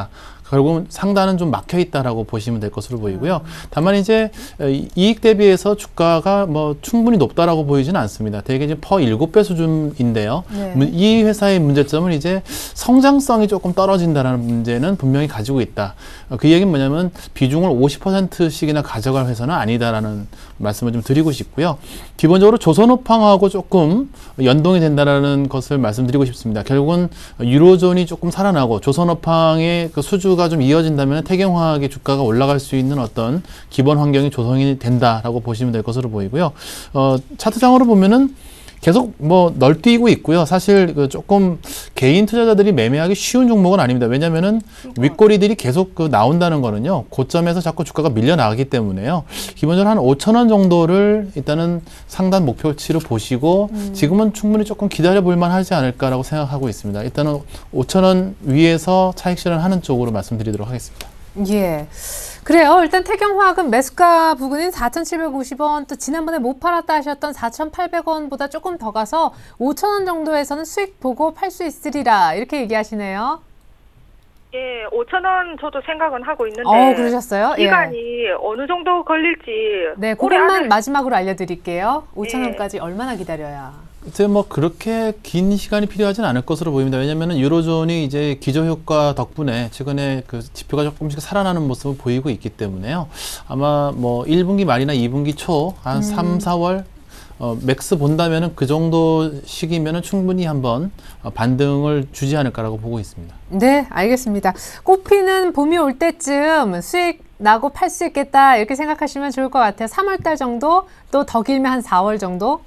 C: 결국은 상단은 좀 막혀 있다라고 보시면 될 것으로 보이고요. 다만 이제 이익 대비해서 주가가 뭐 충분히 높다라고 보이지는 않습니다. 대개 이제 퍼 일곱 배 수준인데요.
A: 네.
C: 이 회사의 문제점은 이제 성장성이 조금 떨어진다라는 문제는 분명히 가지고 있다. 그 얘기는 뭐냐면 비중을 오십 퍼센트씩이나 가져갈 회사는 아니다라는 말씀을 좀 드리고 싶고요. 기본적으로 조선업황하고 조금 연동이 된다라는 것을 말씀드리고 싶습니다. 결국은 유로존이 조금 살아나고 조선업황의 그 수주가 좀 이어진다면 태경화학의 주가가 올라갈 수 있는 어떤 기본 환경이 조성이 된다라고 보시면 될 것으로 보이고요. 어, 차트상으로 보면은 계속 뭐 널뛰고 있고요. 사실 그 조금 개인 투자자들이 매매하기 쉬운 종목은 아닙니다. 왜냐면은 윗꼬리들이 계속 그 나온다는 거는요. 고점에서 자꾸 주가가 밀려나가기 때문에요. 기본적으로 한 오천 원 정도를 일단은 상단 목표치로 보시고 음. 지금은 충분히 조금 기다려 볼 만하지 않을까라고 생각하고 있습니다. 일단은 오천 원 위에서 차익 실현하는 쪽으로 말씀드리도록 하겠습니다.
A: 예. 그래요. 일단 태경화학은 매수가 부근인 사천칠백오십 원, 또 지난번에 못 팔았다 하셨던 사천팔백 원보다 조금 더 가서 오천 원 정도에서는 수익 보고 팔 수 있으리라 이렇게 얘기하시네요.
F: 예, 오천 원 저도 생각은 하고 있는데.
A: 어, 그러셨어요?
F: 기간이
A: 예.
F: 어느 정도 걸릴지.
A: 네,
F: 올해
A: 그것만
F: 안에-
A: 마지막으로 알려드릴게요. 오천 원까지
F: 예.
A: 얼마나 기다려야?
C: 이제 뭐 그렇게 긴 시간이 필요하진 않을 것으로 보입니다. 왜냐하면 유로존이 이제 기저효과 덕분에 최근에 그 지표가 조금씩 살아나는 모습을 보이고 있기 때문에요. 아마 뭐 일 분기 말이나 이 분기 초 한
A: 음.
C: 삼, 사월 어, 맥스 본다면은 그 정도 시기면은 충분히 한번 어, 반등을 주지 않을까라고 보고 있습니다.
A: 네, 알겠습니다. 꽃피는 봄이 올 때쯤 수익 나고 팔 수 있겠다 이렇게 생각하시면 좋을 것 같아요. 삼월 달 정도, 또 더 길면 한 사월 정도.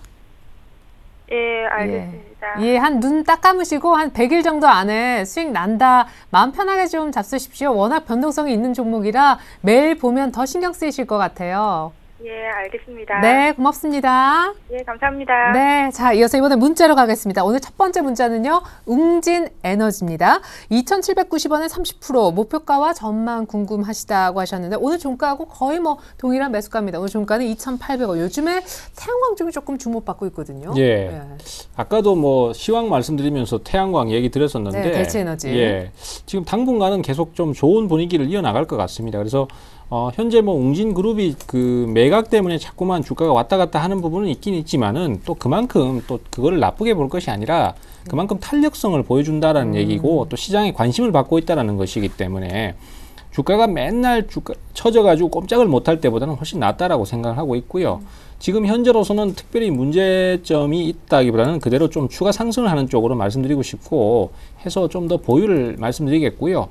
F: 예, 알겠습니다.
A: 예, 한 눈 딱 감으시고 한 백 일 정도 안에 수익 난다. 마음 편하게 좀 잡수십시오. 워낙 변동성이 있는 종목이라 매일 보면 더 신경 쓰이실 것 같아요.
F: 예, 알겠습니다.
A: 네, 고맙습니다.
F: 예, 감사합니다.
A: 네, 자, 이어서 이번에 문자로 가겠습니다. 오늘 첫 번째 문자는요, 웅진 에너지입니다. 이천칠백구십 원에 삼십 퍼센트 목표가와 전망 궁금하시다고 하셨는데, 오늘 종가하고 거의 뭐 동일한 매수가입니다. 오늘 종가는 이천팔백 원. 요즘에 태양광 쪽이 조금 주목받고 있거든요.
B: 예.
A: 예.
B: 아까도 뭐 시황 말씀드리면서 태양광 얘기 드렸었는데,
A: 네, 대체에너지.
B: 예, 지금 당분간은 계속 좀 좋은 분위기를 이어나갈 것 같습니다. 그래서 어, 현재 뭐 웅진그룹이 그 매각 때문에 자꾸만 주가가 왔다 갔다 하는 부분은 있긴 있지만은 또 그만큼 또 그거를 나쁘게 볼 것이 아니라 그만큼 탄력성을 보여준다라는
A: 음.
B: 얘기고 또 시장에 관심을 받고 있다라는 것이기 때문에 주가가 맨날 주가 처져가지고 꼼짝을 못할 때보다는 훨씬 낫다라고 생각을 하고 있고요. 지금 현재로서는 특별히 문제점이 있다기보다는 그대로 좀 추가 상승을 하는 쪽으로 말씀드리고 싶고 해서 좀 더 보유를 말씀드리겠고요.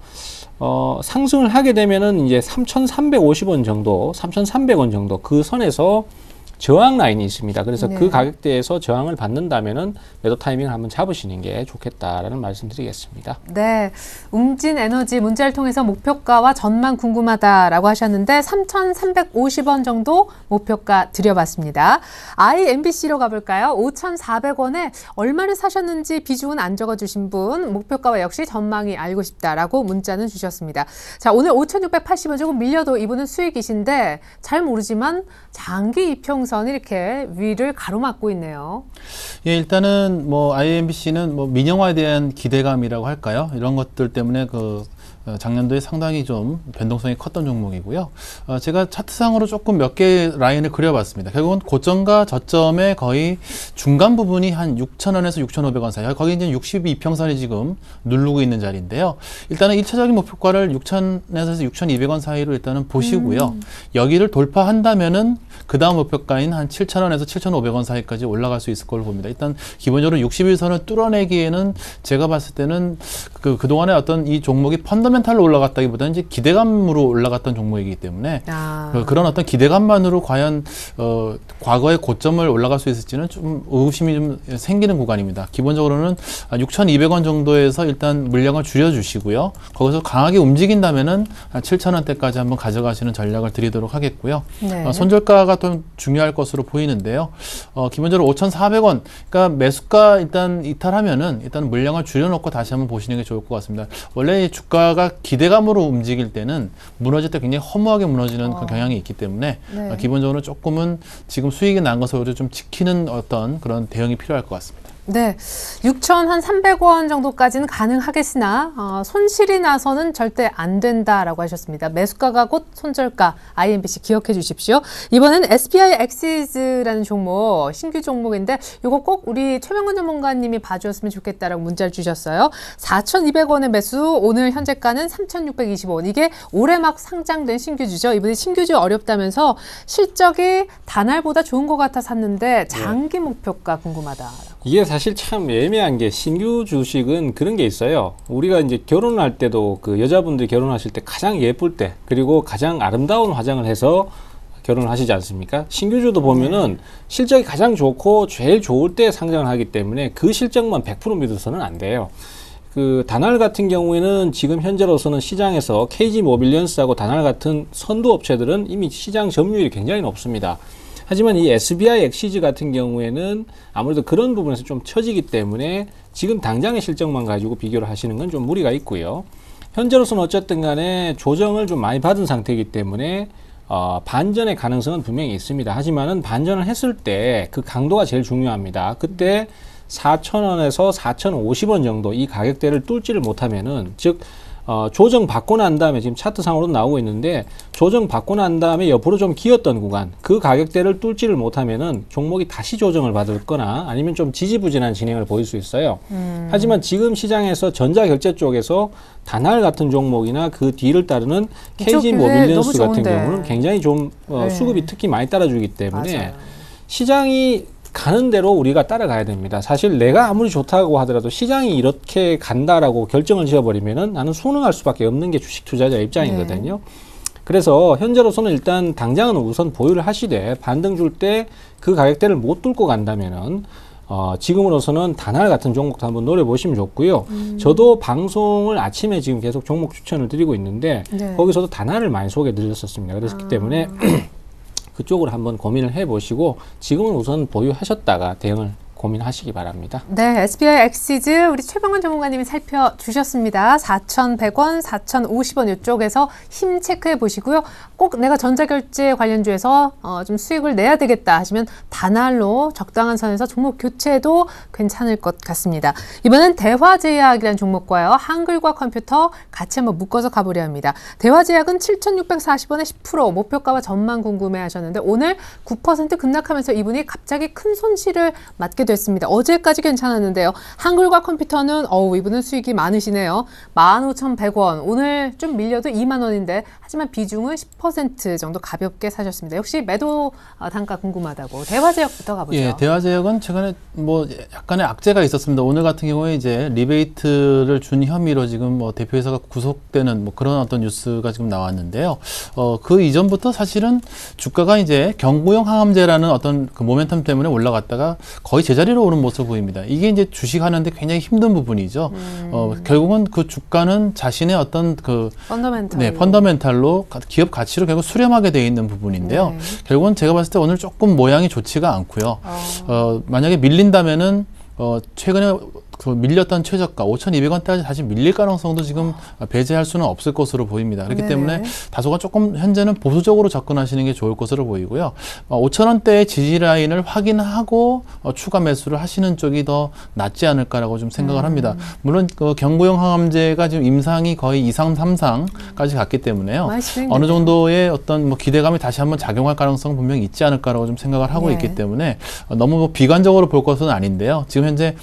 B: 어, 상승을 하게 되면은 이제 삼천삼백오십 원 정도, 삼천삼백 원 정도 그 선에서 저항 라인이 있습니다. 그래서
A: 네.
B: 그 가격대에서 저항을 받는다면은 매도 타이밍을 한번 잡으시는 게 좋겠다라는 말씀드리겠습니다.
A: 네, 웅진 에너지 문자를 통해서 목표가와 전망 궁금하다라고 하셨는데 삼천삼백오십 원 정도 목표가 드려봤습니다. 아이엠비씨로 가볼까요? 오천사백 원에 얼마를 사셨는지 비중은 안 적어주신 분, 목표가와 역시 전망이 알고 싶다라고 문자는 주셨습니다. 자, 오늘 오천육백팔십 원 조금 밀려도 이분은 수익이신데 잘 모르지만 장기 이평선이 이렇게 위를 가로막고 있네요.
C: 예, 일단은 뭐 아이엠비씨는 뭐 민영화에 대한 기대감이라고 할까요? 이런 것들 때문에 그 어, 작년도에 상당히 좀 변동성이 컸던 종목이고요. 어, 제가 차트상으로 조금 몇 개의 라인을 그려봤습니다. 결국은 고점과 저점의 거의 중간 부분이 한 육천 원에서 육천오백 원 사이. 거기 이제 육십이 평선이 지금 누르고 있는 자리인데요. 일단은 일차적인 목표가를 육천에서 육천이백 원 사이로 일단은 보시고요.
A: 음.
C: 여기를 돌파한다면은 그 다음 목표가인 한 칠천 원에서 칠천오백 원 사이까지 올라갈 수 있을 걸로 봅니다. 일단 기본적으로 육십일 선을 뚫어내기에는 제가 봤을 때는 그, 그동안에 어떤 이 종목이 펀더멘탈로 올라갔다기보다는 이제 기대감으로 올라갔던 종목이기 때문에
A: 아.
C: 그, 그런 어떤 기대감만으로 과연 어, 과거의 고점을 올라갈 수 있을지는 좀 의구심이 좀 생기는 구간입니다. 기본적으로는 육천이백 원 정도에서 일단 물량을 줄여주시고요. 거기서 강하게 움직인다면은 칠천 원대까지 한번 가져가시는 전략을 드리도록 하겠고요.
A: 네.
C: 어, 손절가가 좀 중요할 것으로 보이는데요. 어, 기본적으로 오천사백 원, 그러니까 매수가 일단 이탈하면은 일단 물량을 줄여놓고 다시 한번 보시는 게 좋을 것 같습니다. 원래 이 주가가 기대감으로 움직일 때는 무너질 때 굉장히 허무하게 무너지는
A: 어.
C: 그 경향이 있기 때문에
A: 네.
C: 어, 기본적으로 조금은 지금 수익이 난 것을 좀 지키는 어떤 그런 대응이 필요할 것 같습니다.
A: 네, 육천삼백 원 정도까지는 가능하겠으나 어, 손실이 나서는 절대 안 된다라고 하셨습니다. 매수가가 곧 손절가 아이엠비씨 기억해 주십시오. 이번엔 에스비아이 엑시즈라는 종목, 신규 종목인데 이거 꼭 우리 최명근 전문가님이 봐주었으면 좋겠다라고 문자를 주셨어요. 사천이백 원의 매수, 오늘 현재가는 삼천육백이십오 원. 이게 올해 막 상장된 신규주죠. 이번에 신규주 어렵다면서 실적이 단알보다 좋은 것 같아 샀는데 장기 목표가 궁금하다.
B: 이게 사실 참 애매한 게 신규 주식은 그런 게 있어요. 우리가 이제 결혼할 때도 그 여자분들이 결혼하실 때 가장 예쁠 때 그리고 가장 아름다운 화장을 해서 결혼을 하시지 않습니까? 신규주도 보면은 실적이 가장 좋고 제일 좋을 때 상장을 하기 때문에 그 실적만 백 퍼센트 믿어서는 안 돼요. 그 다날 같은 경우에는 지금 현재로서는 시장에서 케이지모빌리언스하고 다날 같은 선두 업체들은 이미 시장 점유율이 굉장히 높습니다. 하지만 이 에스비아이 엑시즈 같은 경우에는 아무래도 그런 부분에서 좀 처지기 때문에 지금 당장의 실적만 가지고 비교를 하시는 건 좀 무리가 있고요. 현재로서는 어쨌든 간에 조정을 좀 많이 받은 상태이기 때문에 어, 반전의 가능성은 분명히 있습니다. 하지만은 반전을 했을 때 그 강도가 제일 중요합니다. 그때 사천 원에서 사천오십 원 정도 이 가격대를 뚫지를 못하면은 즉 어, 조정 받고 난 다음에 지금 차트상으로도 나오고 있는데 조정 받고 난 다음에 옆으로 좀 기었던 구간 그 가격대를 뚫지를 못하면은 종목이 다시 조정을 받을 거나 아니면 좀 지지부진한 진행을 보일 수 있어요. 음. 하지만 지금 시장에서 전자결제 쪽에서 다날 같은 종목이나 그 뒤를 따르는 케이지모빌리언스 같은 경우는 굉장히 좀 어, 네. 수급이 특히 많이 따라주기 때문에 맞아요. 시장이 가는 대로 우리가 따라가야 됩니다. 사실 내가 아무리 좋다고 하더라도 시장이 이렇게 간다라고 결정을 지어버리면은 나는 순응할 수밖에 없는 게 주식 투자자 입장이거든요. 네. 그래서 현재로서는 일단 당장은 우선 보유를 하시되 반등 줄 때 그 가격대를 못 뚫고 간다면은 어, 지금으로서는 다날 같은 종목도 한번 노려보시면 좋고요. 음. 저도 방송을 아침에 지금 계속 종목 추천을 드리고 있는데 네. 거기서도 다날을 많이 소개드렸었습니다. 그렇기 아. 때문에 그쪽으로 한번 고민을 해보시고 지금은 우선 보유하셨다가 대응을 고민하시기 바랍니다.
A: 네, 에스비아이 엑시즈 우리 최병원 전문가님이 살펴주셨습니다. 사천백 원, 사천오십 원 이쪽에서 힘 체크해 보시고요. 꼭 내가 전자결제 관련주에서 어, 좀 수익을 내야 되겠다 하시면 다날로 적당한 선에서 종목 교체도 괜찮을 것 같습니다. 이번엔 대화제약이라는 종목과요. 한글과 컴퓨터 같이 한번 묶어서 가보려 합니다. 대화제약은 칠천육백사십 원에 십 퍼센트 목표가와 전망 궁금해 하셨는데 오늘 구 퍼센트 급락하면서 이분이 갑자기 큰 손실을 맞게 됐습니다. 어제까지 괜찮았는데요. 한글과 컴퓨터는 어우 이분은 수익이 많으시네요. 만 오천백 원. 오늘 좀 밀려도 이만 원인데 하지만 비중은 십 퍼센트 정도 가볍게 사셨습니다. 역시 매도 단가 궁금하다고. 대화제약부터 가보죠.
C: 예, 대화제약은 최근에 뭐 약간의 악재가 있었습니다. 오늘 같은 경우에 이제 리베이트를 준 혐의로 지금 뭐 대표이사가 구속되는 뭐 그런 어떤 뉴스가 지금 나왔는데요. 어, 그 이전부터 사실은 주가가 이제 경구용 항암제라는 어떤 그 모멘텀 때문에 올라갔다가 거의 제자리로 오른 모습 보입니다. 이게 이제 주식하는데 굉장히 힘든 부분이죠. 음. 어, 결국은 그 주가는 자신의 어떤 그
A: 펀더멘탈,
C: 네, 펀더멘탈로 기업 가치로 결국 수렴하게 돼 있는 부분인데요. 네. 결국은 제가 봤을 때 오늘 조금 모양이 좋지가 않고요. 어. 어, 만약에 밀린다면은 어, 최근에 그 밀렸던 최저가 오천이백 원대까지 다시 밀릴 가능성도 지금 배제할 수는 없을 것으로 보입니다. 그렇기 네. 때문에 다소가 조금 현재는 보수적으로 접근하시는 게 좋을 것으로 보이고요. 어, 오천 원대의 지지 라인을 확인하고 어, 추가 매수를 하시는 쪽이 더 낫지 않을까라고 좀 생각을 음. 합니다. 물론 그 경구용 항암제가 지금 임상이 거의 이 상, 삼 상까지 갔기 때문에요. 어느 정도의 어떤 뭐 기대감이 다시 한번 작용할 가능성은 분명히 있지 않을까라고 좀 생각을 하고 네. 있기 때문에 어, 너무 뭐 비관적으로 볼 것은 아닌데요. 지금 현재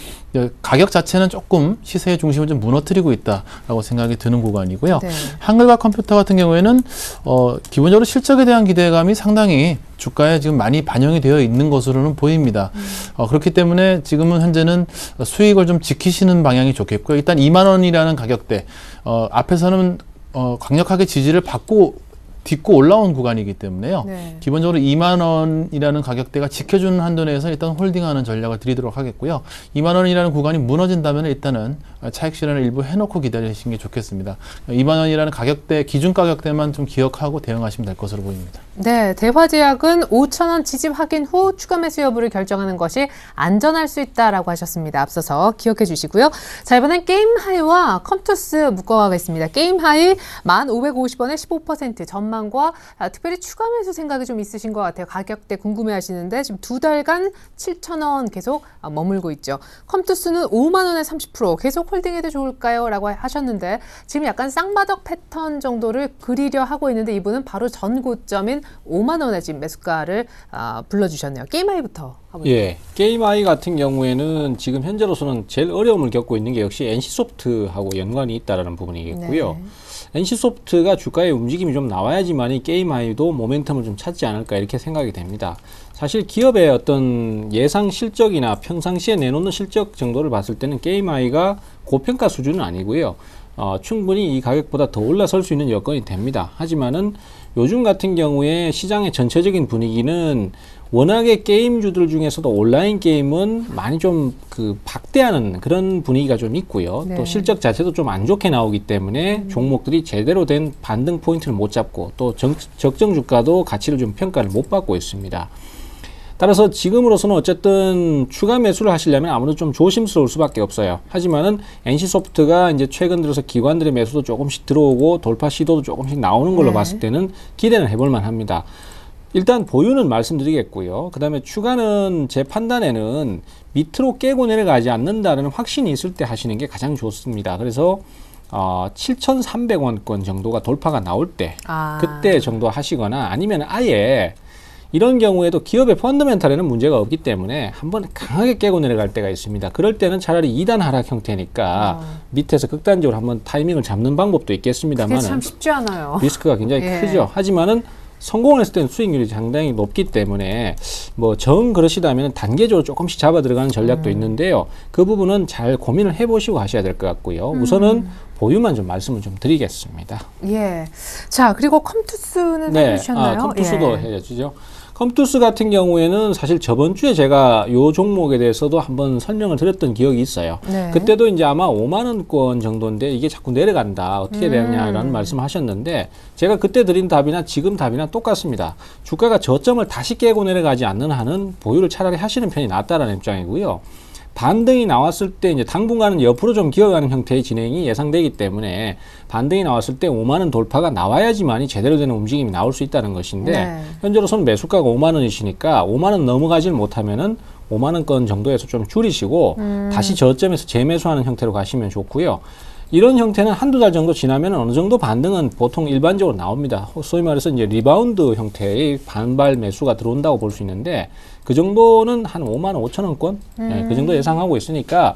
C: 가격 자체는 조금 시세의 중심을 좀 무너뜨리고 있다라고 생각이 드는 구간이고요. 네. 한글과 컴퓨터 같은 경우에는 어, 기본적으로 실적에 대한 기대감이 상당히 주가에 지금 많이 반영이 되어 있는 것으로는 보입니다. 음. 어, 그렇기 때문에 지금은 현재는 수익을 좀 지키시는 방향이 좋겠고요. 일단 이만 원이라는 가격대 어, 앞에서는 어, 강력하게 지지를 받고 딛고 올라온 구간이기 때문에요. 네. 기본적으로 이만 원이라는 가격대가 지켜주는 한도 내에서 일단 홀딩하는 전략을 드리도록 하겠고요. 이만 원이라는 구간이 무너진다면 일단은 차익 실현을 일부 해놓고 기다리시는 게 좋겠습니다. 이만 원이라는 가격대, 기준 가격대만 좀 기억하고 대응하시면 될 것으로 보입니다.
A: 네, 대화제약은 오천 원 지지 확인 후 추가 매수 여부를 결정하는 것이 안전할 수 있다라고 하셨습니다. 앞서서 기억해 주시고요. 자, 이번엔 게임하이와 컴투스 묶어가겠습니다. 게임하이 만 오백오십 원에 십오 퍼센트, 전망 전망과 아, 특별히 추가 매수 생각이 좀 있으신 것 같아요. 가격대 궁금해하시는데 지금 두 달간 칠천 원 계속 아, 머물고 있죠. 컴투스는 오만 원에 삼십 퍼센트 계속 홀딩해도 좋을까요? 라고 하셨는데 지금 약간 쌍바닥 패턴 정도를 그리려 하고 있는데 이분은 바로 전 고점인 오만 원에 지금 매수가를 아, 불러주셨네요. 게임아이부터 가볼게요.
B: 예, 게임아이 같은 경우에는 지금 현재로서는 제일 어려움을 겪고 있는 게 역시 엔씨소프트하고 연관이 있다라는 부분이겠고요.
A: 네.
B: 엔씨소프트가 주가의 움직임이 좀 나와야지만 이 게임아이도 모멘텀을 좀 찾지 않을까 이렇게 생각이 됩니다. 사실 기업의 어떤 예상 실적이나 평상시에 내놓는 실적 정도를 봤을 때는 게임아이가 고평가 수준은 아니고요. 어, 충분히 이 가격보다 더 올라설 수 있는 여건이 됩니다. 하지만은 요즘 같은 경우에 시장의 전체적인 분위기는 워낙에 게임주들 중에서도 온라인 게임은 많이 좀 그 박대하는 그런 분위기가 좀 있고요.
A: 네.
B: 또 실적 자체도 좀 안 좋게 나오기 때문에 음. 종목들이 제대로 된 반등 포인트를 못 잡고 또 정, 적정 주가도 가치를 좀 평가를 못 받고 있습니다. 따라서 지금으로서는 어쨌든 추가 매수를 하시려면 아무래도 좀 조심스러울 수밖에 없어요. 하지만은 엔씨소프트가 이제 최근 들어서 기관들의 매수도 조금씩 들어오고 돌파 시도도 조금씩 나오는 걸로
A: 네.
B: 봤을 때는 기대는 해볼 만합니다. 일단 보유는 말씀드리겠고요. 그 다음에 추가는 제 판단에는 밑으로 깨고 내려가지 않는다는 확신이 있을 때 하시는 게 가장 좋습니다. 그래서 어, 칠천삼백 원권 정도가 돌파가 나올 때
A: 아.
B: 그때 정도 하시거나 아니면 아예 이런 경우에도 기업의 펀더멘탈에는 문제가 없기 때문에 한번 강하게 깨고 내려갈 때가 있습니다. 그럴 때는 차라리 이 단 하락 형태니까
A: 아.
B: 밑에서 극단적으로 한번 타이밍을 잡는 방법도 있겠습니다만
A: 그게 참 쉽지 않아요.
B: 리스크가 굉장히
A: 예.
B: 크죠. 하지만은 성공을 했을 때는 수익률이 상당히 높기 때문에 뭐 정 그러시다면 단계적으로 조금씩 잡아 들어가는 전략도
A: 음.
B: 있는데요. 그 부분은 잘 고민을 해보시고 하셔야 될 것 같고요.
A: 음.
B: 우선은 보유만 좀 말씀을 좀 드리겠습니다.
A: 예. 자, 그리고 컴투스는
B: 네,
A: 해주셨나요?
B: 아, 컴투스도
A: 예.
B: 해야죠. 컴투스 같은 경우에는 사실 저번 주에 제가 요 종목에 대해서도 한번 설명을 드렸던 기억이 있어요.
A: 네.
B: 그때도 이제 아마 오만 원권 정도인데 이게 자꾸 내려간다. 어떻게 되냐라는
A: 음.
B: 말씀을 하셨는데 제가 그때 드린 답이나 지금 답이나 똑같습니다. 주가가 저점을 다시 깨고 내려가지 않는 한은 보유를 차라리 하시는 편이 낫다라는 입장이고요. 반등이 나왔을 때 이제 당분간은 옆으로 좀 기어가는 형태의 진행이 예상되기 때문에 반등이 나왔을 때 오만 원 돌파가 나와야지만이 제대로 되는 움직임이 나올 수 있다는 것인데
A: 네.
B: 현재로서는 매수가가 오만 원이시니까 오만 원 넘어가질 못하면은 오만 원권 정도에서 좀 줄이시고
A: 음.
B: 다시 저점에서 재매수하는 형태로 가시면 좋고요. 이런 형태는 한두 달 정도 지나면 어느 정도 반등은 보통 일반적으로 나옵니다. 소위 말해서 이제 리바운드 형태의 반발 매수가 들어온다고 볼 수 있는데 그 정도는 한 오만 오천 원권 음. 네, 그 정도 예상하고 있으니까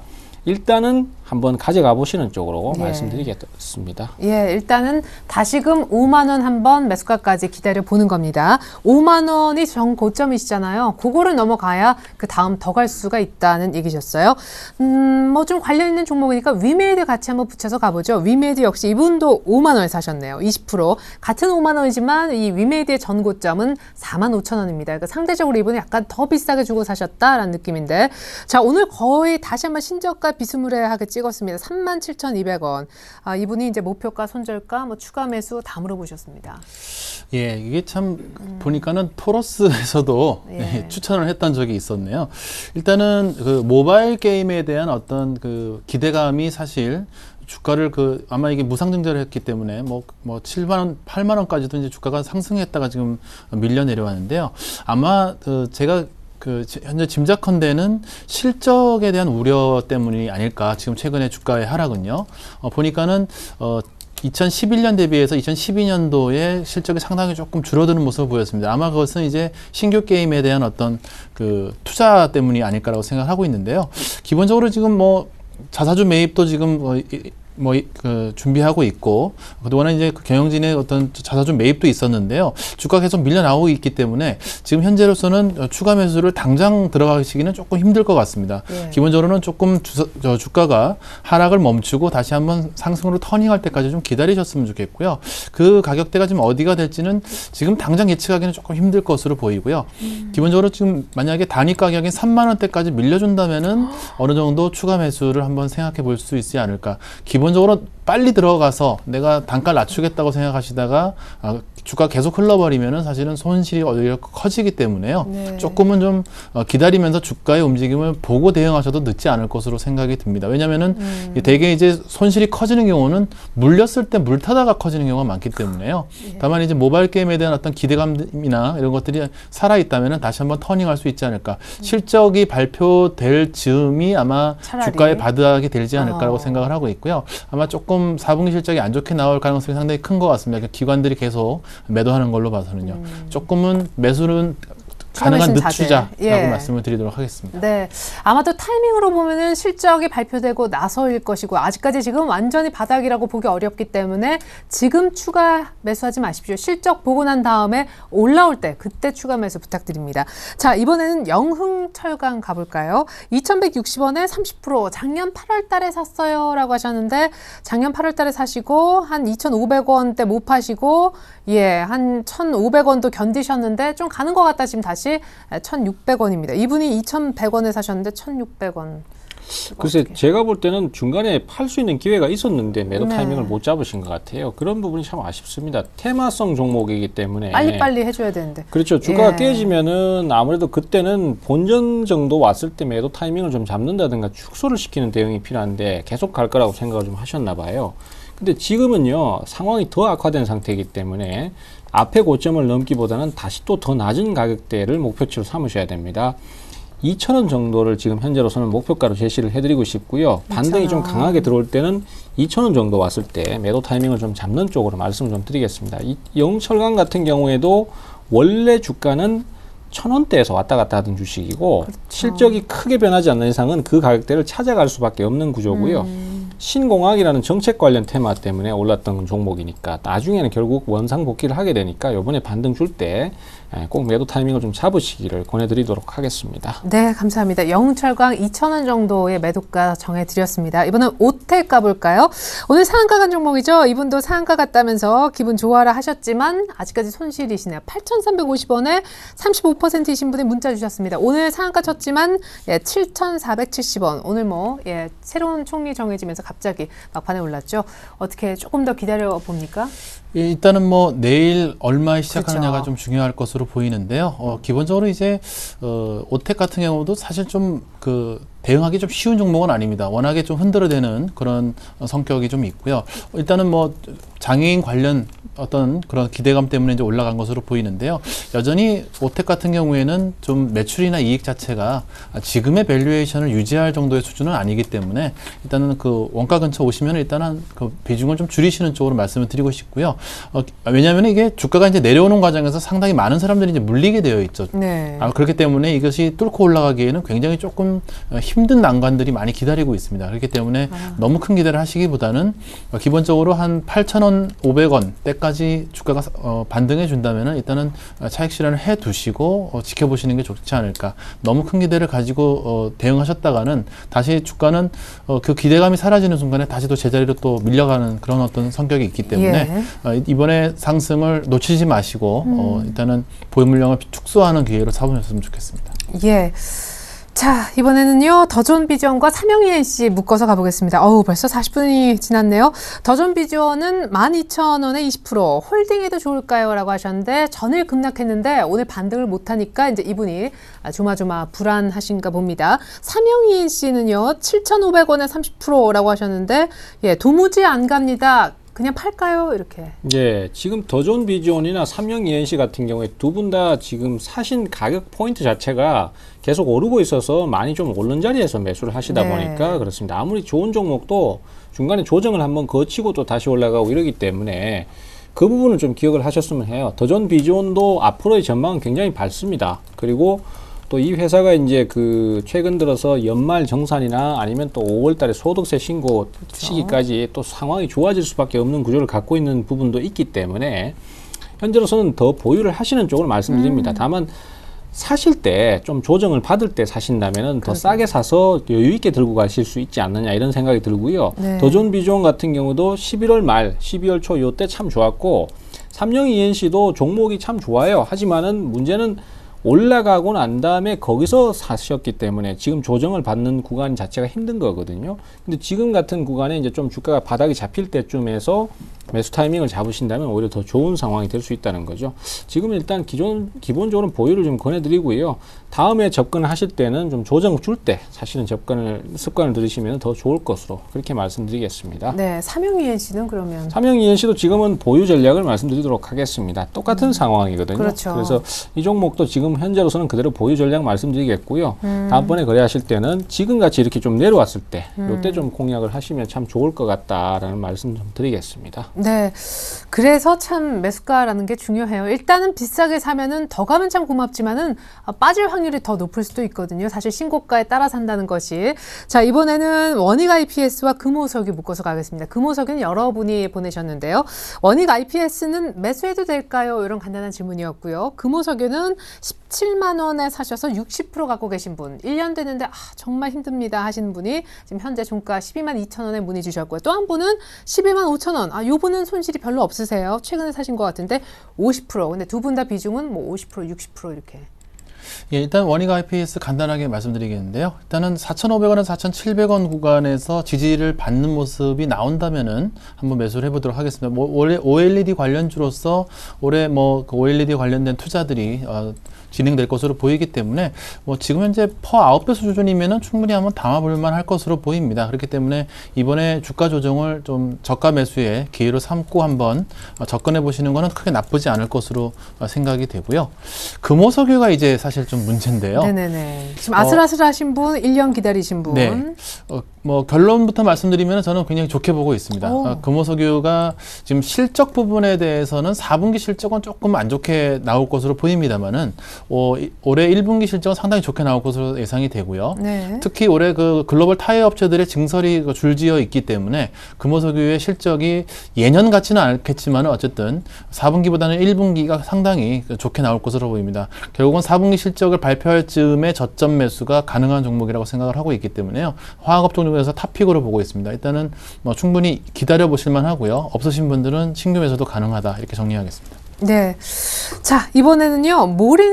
B: 일단은 한번 가져가 보시는 쪽으로
A: 예.
B: 말씀드리겠습니다.
A: 예, 일단은 다시금 오만 원 한번 매수가까지 기다려 보는 겁니다. 오만 원이 정 고점이시잖아요. 그거를 넘어가야 그 다음 더 갈 수가 있다는 얘기셨어요. 음, 뭐 좀 관련 있는 종목이니까 위메이드 같이 한번 붙여서 가보죠. 위메이드 역시 이분도 오만 원에 사셨네요. 이십 퍼센트. 같은 오만 원이지만 이 위메이드의 전 고점은 사만 오천 원입니다. 그러니까 상대적으로 이분은 약간 더 비싸게 주고 사셨다라는 느낌인데 자, 오늘 거의 다시 한번 신저가 비스무리하게 찍었습니다. 삼만 칠천이백 원. 아, 이분이 이제 목표가, 손절가, 뭐 추가 매수 다 물어보셨습니다.
C: 예, 이게 참 음. 보니까는 토러스에서도
A: 예.
C: 예, 추천을 했던 적이 있었네요. 일단은 그 모바일 게임에 대한 어떤 그 기대감이 사실 주가를 그 아마 이게 무상증자를 했기 때문에 뭐 뭐 칠만 원, 팔만 원까지도 이제 주가가 상승했다가 지금 밀려 내려왔는데요. 아마 그 제가 그 현재 짐작컨대는 실적에 대한 우려 때문이 아닐까. 지금 최근에 주가의 하락은요. 어, 보니까는 어, 이천십일 년 대비해서 이천십이 년도에 실적이 상당히 조금 줄어드는 모습을 보였습니다. 아마 그것은 이제 신규 게임에 대한 어떤 그 투자 때문이 아닐까라고 생각하고 있는데요. 기본적으로 지금 뭐 자사주 매입도 지금 뭐 뭐, 그, 준비하고 있고, 그동안에 이제 그 경영진의 어떤 자사주 매입도 있었는데요. 주가 계속 밀려 나오고 있기 때문에 지금 현재로서는 추가 매수를 당장 들어가시기는 조금 힘들 것 같습니다.
A: 예.
C: 기본적으로는 조금 주, 저 주가가 하락을 멈추고 다시 한번 상승으로 터닝할 때까지 좀 기다리셨으면 좋겠고요. 그 가격대가 지금 어디가 될지는 지금 당장 예측하기는 조금 힘들 것으로 보이고요. 음. 기본적으로 지금 만약에 단위 가격인 삼만 원대까지 밀려준다면은 어느 정도 추가 매수를 한번 생각해 볼 수 있지 않을까. 기본적으로 빨리 들어가서 내가 단가를 낮추겠다고 생각하시다가 아, 주가 계속 흘러버리면은 사실은 손실이 오히려 커지기 때문에요.
A: 네.
C: 조금은 좀 어, 기다리면서 주가의 움직임을 보고 대응하셔도 늦지 않을 것으로 생각이 듭니다. 왜냐하면은
A: 음.
C: 대개 이제 손실이 커지는 경우는 물렸을 때 물타다가 커지는 경우가 많기 때문에요.
A: 예.
C: 다만 이제 모바일 게임에 대한 어떤 기대감이나 이런 것들이 살아 있다면은 다시 한번 터닝할 수 있지 않을까.
A: 음.
C: 실적이 발표될 즈음이 아마
A: 차라리.
C: 주가의 바닥이 되지 않을까라고
A: 어.
C: 생각을 하고 있고요. 아마 조금 사 분기 실적이 안 좋게 나올 가능성이 상당히 큰 것 같습니다. 기관들이 계속 매도하는 걸로 봐서는요.
A: 음.
C: 조금은 매수는
A: 추가
C: 가능한
A: 매수는 자제.
C: 늦추자라고
A: 예.
C: 말씀을 드리도록 하겠습니다.
A: 네. 아마도 타이밍으로 보면은 실적이 발표되고 나서일 것이고, 아직까지 지금 완전히 바닥이라고 보기 어렵기 때문에 지금 추가 매수하지 마십시오. 실적 보고 난 다음에 올라올 때, 그때 추가 매수 부탁드립니다. 자, 이번에는 영흥철강 가볼까요? 이천백육십 원에 삼십 퍼센트, 작년 팔월 달에 샀어요 라고 하셨는데, 작년 팔월 달에 사시고 한 이천오백 원대 못 파시고, 예, 한 천오백 원도 견디셨는데 좀 가는 것 같다. 지금 다시 천육백 원입니다. 이분이 이천백 원에 사셨는데 천육백 원.
B: 글쎄
A: 어떻게.
B: 제가 볼 때는 중간에 팔 수 있는 기회가 있었는데 매도
A: 네.
B: 타이밍을 못 잡으신 것 같아요. 그런 부분이 참 아쉽습니다. 테마성 종목이기 때문에
A: 빨리빨리 해줘야 되는데.
B: 그렇죠. 주가가
A: 예.
B: 깨지면은 아무래도 그때는 본전 정도 왔을 때 매도 타이밍을 좀 잡는다든가 축소를 시키는 대응이 필요한데 계속 갈 거라고 생각을 좀 하셨나 봐요. 근데 지금은요, 상황이 더 악화된 상태이기 때문에 앞에 고점을 넘기보다는 다시 또 더 낮은 가격대를 목표치로 삼으셔야 됩니다. 이천 원 정도를 지금 현재로서는 목표가로 제시를 해드리고 싶고요. 반등이 좀 강하게 들어올 때는 이천 원 정도 왔을 때 매도 타이밍을 좀 잡는 쪽으로 말씀을 좀 드리겠습니다. 이 영철강 같은 경우에도 원래 주가는 천 원대에서 왔다 갔다 하던 주식이고,
A: 그렇죠.
B: 실적이 크게 변하지 않는 이상은 그 가격대를 찾아갈 수밖에 없는 구조고요.
A: 음.
B: 신공학이라는 정책 관련 테마 때문에 올랐던 종목이니까 나중에는 결국 원상 복귀를 하게 되니까 이번에 반등 줄 때 꼭 매도 타이밍을 좀 잡으시기를 권해드리도록 하겠습니다.
A: 네, 감사합니다. 영철강 이천 원 정도의 매도가 정해드렸습니다. 이번엔 오텍 가볼까요? 오늘 상한가 간 종목이죠. 이분도 상한가 갔다면서 기분 좋아라 하셨지만 아직까지 손실이시네요. 팔천삼백오십 원에 삼십오 퍼센트이신 분이 문자 주셨습니다. 오늘 상한가 쳤지만 예, 칠천사백칠십 원. 오늘 뭐 예, 새로운 총리 정해지면서 갑자기 막판에 올랐죠. 어떻게 조금 더 기다려 봅니까?
C: 예, 일단은 뭐 내일 얼마에 시작하느냐가
A: 그렇죠.
C: 좀 중요할 것으로 보이는데요. 어, 기본적으로 이제 어, 오텍 같은 경우도 사실 좀 그 대응하기 좀 쉬운 종목은 아닙니다. 워낙에 좀 흔들어대는 그런 어, 성격이 좀 있고요. 일단은 뭐 장애인 관련 어떤 그런 기대감 때문에 이제 올라간 것으로 보이는데요. 여전히 오텍 같은 경우에는 좀 매출이나 이익 자체가 지금의 밸류에이션을 유지할 정도의 수준은 아니기 때문에 일단은 그 원가 근처 오시면 일단은 그 비중을 좀 줄이시는 쪽으로 말씀을 드리고 싶고요. 어, 왜냐하면 이게 주가가 이제 내려오는 과정에서 상당히 많은 사람들이 이제 물리게 되어 있죠.
A: 네.
C: 아, 그렇기 때문에 이것이 뚫고 올라가기에는 굉장히 조금 힘든 난관들이 많이 기다리고 있습니다. 그렇기 때문에
A: 아.
C: 너무 큰 기대를 하시기보다는 기본적으로 한 팔천 원, 오백 원 때까지 주가가 어, 반등해 준다면은 일단은 차익 실현을 해 두시고 어, 지켜보시는 게 좋지 않을까. 너무 큰 기대를 가지고 어, 대응하셨다가는 다시 주가는 어, 그 기대감이 사라지는 순간에 다시 또 제자리로 또 밀려가는 그런 어떤 성격이 있기 때문에
A: 예.
C: 어, 이번에 상승을 놓치지 마시고
A: 음.
C: 어, 일단은 보유 물량을 축소하는 기회로 삼으셨으면 좋겠습니다.
A: 예. 자, 이번에는요, 더존비전과 삼영이엔씨 묶어서 가보겠습니다. 어우, 벌써 사십 분이 지났네요. 더존비전은 만 이천 원에 이십 퍼센트, 홀딩해도 좋을까요? 라고 하셨는데, 전일 급락했는데, 오늘 반등을 못하니까, 이제 이분이 조마조마 불안하신가 봅니다. 삼영이엔씨는요, 칠천오백 원에 삼십 퍼센트라고 하셨는데, 예, 도무지 안 갑니다. 그냥 팔까요? 이렇게.
B: 예, 지금 더존 비전이나 삼영이엔씨 같은 경우에 두 분 다 지금 사신 가격 포인트 자체가 계속 오르고 있어서 많이 좀 오른 자리에서 매수를 하시다
A: 네.
B: 보니까 그렇습니다. 아무리 좋은 종목도 중간에 조정을 한번 거치고 또 다시 올라가고 이러기 때문에 그 부분을 좀 기억을 하셨으면 해요. 더존 비전도 앞으로의 전망은 굉장히 밝습니다. 그리고 또 이 회사가 이제 그 최근 들어서 연말 정산이나 아니면 또 오월 달에 소득세 신고 시기까지 또 상황이 좋아질 수밖에 없는 구조를 갖고 있는 부분도 있기 때문에 현재로서는 더 보유를 하시는 쪽으로 말씀드립니다.
A: 음.
B: 다만 사실 때 좀 조정을 받을 때 사신다면은 더
A: 그러게요.
B: 싸게 사서 여유 있게 들고 가실 수 있지 않느냐 이런 생각이 들고요.
A: 네.
B: 더존 비전 같은 경우도 십일월 말, 십이월 초 요때 참 좋았고 삼영이엔씨도 종목이 참 좋아요. 하지만은 문제는 올라가고 난 다음에 거기서 사셨기 때문에 지금 조정을 받는 구간 자체가 힘든 거거든요. 근데 지금 같은 구간에 이제 좀 주가가 바닥이 잡힐 때쯤에서 매수 타이밍을 잡으신다면 오히려 더 좋은 상황이 될 수 있다는 거죠. 지금 일단 기존, 기본적으로 보유를 좀 권해드리고요. 다음에 접근하실 때는 좀 조정 줄 때 사실은 접근을, 습관을 들이시면 더 좋을 것으로 그렇게 말씀드리겠습니다.
A: 네, 삼영이엔씨는 그러면?
B: 삼영이엔씨도 지금은 보유 전략을 말씀드리도록 하겠습니다. 똑같은 음. 상황이거든요.
A: 그렇죠.
B: 그래서 이 종목도 지금 현재로서는 그대로 보유 전략 말씀드리겠고요. 음. 다음번에 거래하실 때는 지금같이 이렇게 좀 내려왔을 때 음. 이때 좀 공략을 하시면 참 좋을 것 같다라는 말씀 좀 드리겠습니다.
A: 네, 그래서 참 매수가라는 게 중요해요. 일단은 비싸게 사면은 더 가면 참 고맙지만은 빠질 확률이 더 높을 수도 있거든요. 사실 신고가에 따라 산다는 것이. 자, 이번에는 원익 아이피에스와 금호석유 묶어서 가겠습니다. 금호석유는 여러분이 보내셨는데요. 원익 아이피에스는 매수해도 될까요? 이런 간단한 질문이었고요. 금호석유는 십칠만 원에 사셔서 육십 퍼센트 갖고 계신 분, 일 년 됐는데 아, 정말 힘듭니다 하시는 분이 지금 현재 종가 십이만 이천 원에 문의 주셨고요. 또 한 분은 십이만 오천 원. 아, 요 분은 손실이 별로 없으세요. 최근에 사신 것 같은데 오십 퍼센트. 근데 두 분 다 비중은 뭐 오십 퍼센트, 육십 퍼센트 이렇게.
C: 예, 일단 원익 아이피에스 간단하게 말씀드리겠는데요. 일단은 사천오백 원에서 사천칠백 원 구간에서 지지를 받는 모습이 나온다면은 한번 매수를 해보도록 하겠습니다. 뭐 올해 오엘이디 관련주로서 올해 뭐 그 오엘이디 관련된 투자들이 어, 진행될 것으로 보이기 때문에 뭐 지금 현재 퍼 아홉 배수 수준이면은 충분히 한번 담아볼 만할 것으로 보입니다. 그렇기 때문에 이번에 주가 조정을 좀 저가 매수의 기회로 삼고 한번 접근해 보시는 거는 크게 나쁘지 않을 것으로 생각이 되고요. 금호석유가 이제 사실 좀 문제인데요.
A: 네네네. 지금 아슬아슬하신 어, 분, 일 년 기다리신 분.
C: 네. 어, 뭐 결론부터 말씀드리면 저는 굉장히 좋게 보고 있습니다. 어, 금호석유가 지금 실적 부분에 대해서는 사 분기 실적은 조금 안 좋게 나올 것으로 보입니다만은 어, 올해 일 분기 실적은 상당히 좋게 나올 것으로 예상이 되고요. 네. 특히 올해 그 글로벌 타이어 업체들의 증설이 줄지어 있기 때문에 금호석유의 실적이 예년 같지는 않겠지만 어쨌든 사 분기보다는 일 분기가 상당히 좋게 나올 것으로 보입니다. 결국은 사 분기 실적을 발표할 즈음에 저점 매수가 가능한 종목이라고 생각을 하고 있기 때문에요. 화학업 종목에서 탑픽으로 보고 있습니다. 일단은 뭐 충분히 기다려 보실만 하고요. 없으신 분들은 신규 매수도 가능하다 이렇게 정리하겠습니다.
A: 네. 자, 이번에는요,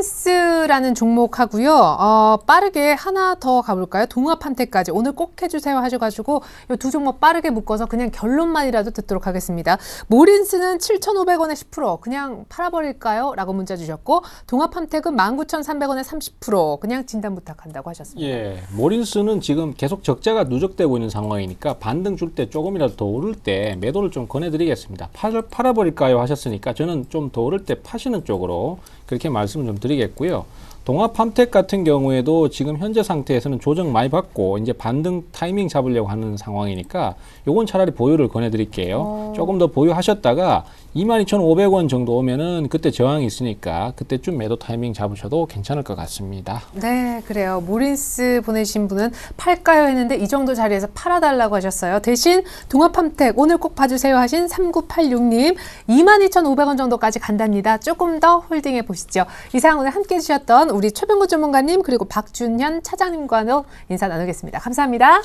A: 모린스라는 종목하고요, 어, 빠르게 하나 더 가볼까요? 동합한테까지 오늘 꼭 해주세요 하셔가지고, 이 두 종목 빠르게 묶어서 그냥 결론만이라도 듣도록 하겠습니다. 모린스는 칠천오백 원에 십 퍼센트 그냥 팔아버릴까요? 라고 문자 주셨고, 동합한택은 만 구천삼백 원에 삼십 퍼센트 그냥 진단 부탁한다고 하셨습니다.
B: 예, 모린스는 지금 계속 적자가 누적되고 있는 상황이니까 반등 줄 때 조금이라도 더 오를 때 매도를 좀 권해드리겠습니다. 팔, 팔아버릴까요? 하셨으니까 저는 좀 더 오를 때 파시는 쪽으로 그렇게 말씀을 좀 드리겠고요. 동합팜텍 같은 경우에도 지금 현재 상태에서는 조정 많이 받고 이제 반등 타이밍 잡으려고 하는 상황이니까 요건 차라리 보유를 권해드릴게요. 오. 조금 더 보유하셨다가 이만 이천오백 원 정도 오면은 그때 저항이 있으니까 그때쯤 매도 타이밍 잡으셔도 괜찮을 것 같습니다.
A: 네, 그래요. 모린스 보내신 분은 팔까요 했는데 이 정도 자리에서 팔아달라고 하셨어요. 대신 동합팜텍 오늘 꼭 봐주세요 하신 삼구팔육 님 이만 이천오백 원 정도까지 간답니다. 조금 더 홀딩해 보시죠. 이상 오늘 함께 해주셨던 우리 최병구 전문가님 그리고 박준현 차장님과도 인사 나누겠습니다. 감사합니다.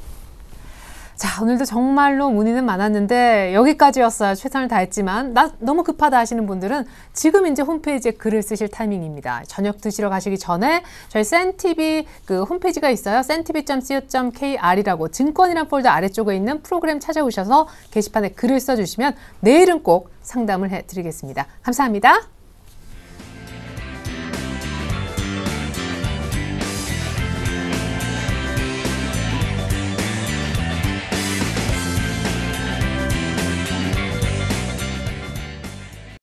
A: 자, 오늘도 정말로 문의는 많았는데 여기까지였어요. 최선을 다했지만 나 너무 급하다 하시는 분들은 지금 이제 홈페이지에 글을 쓰실 타이밍입니다. 저녁 드시러 가시기 전에 저희 센티비 그 홈페이지가 있어요. 센티비 닷 씨오 닷 케이알이라고 증권이란 폴더 아래쪽에 있는 프로그램 찾아오셔서 게시판에 글을 써주시면 내일은 꼭 상담을 해드리겠습니다. 감사합니다.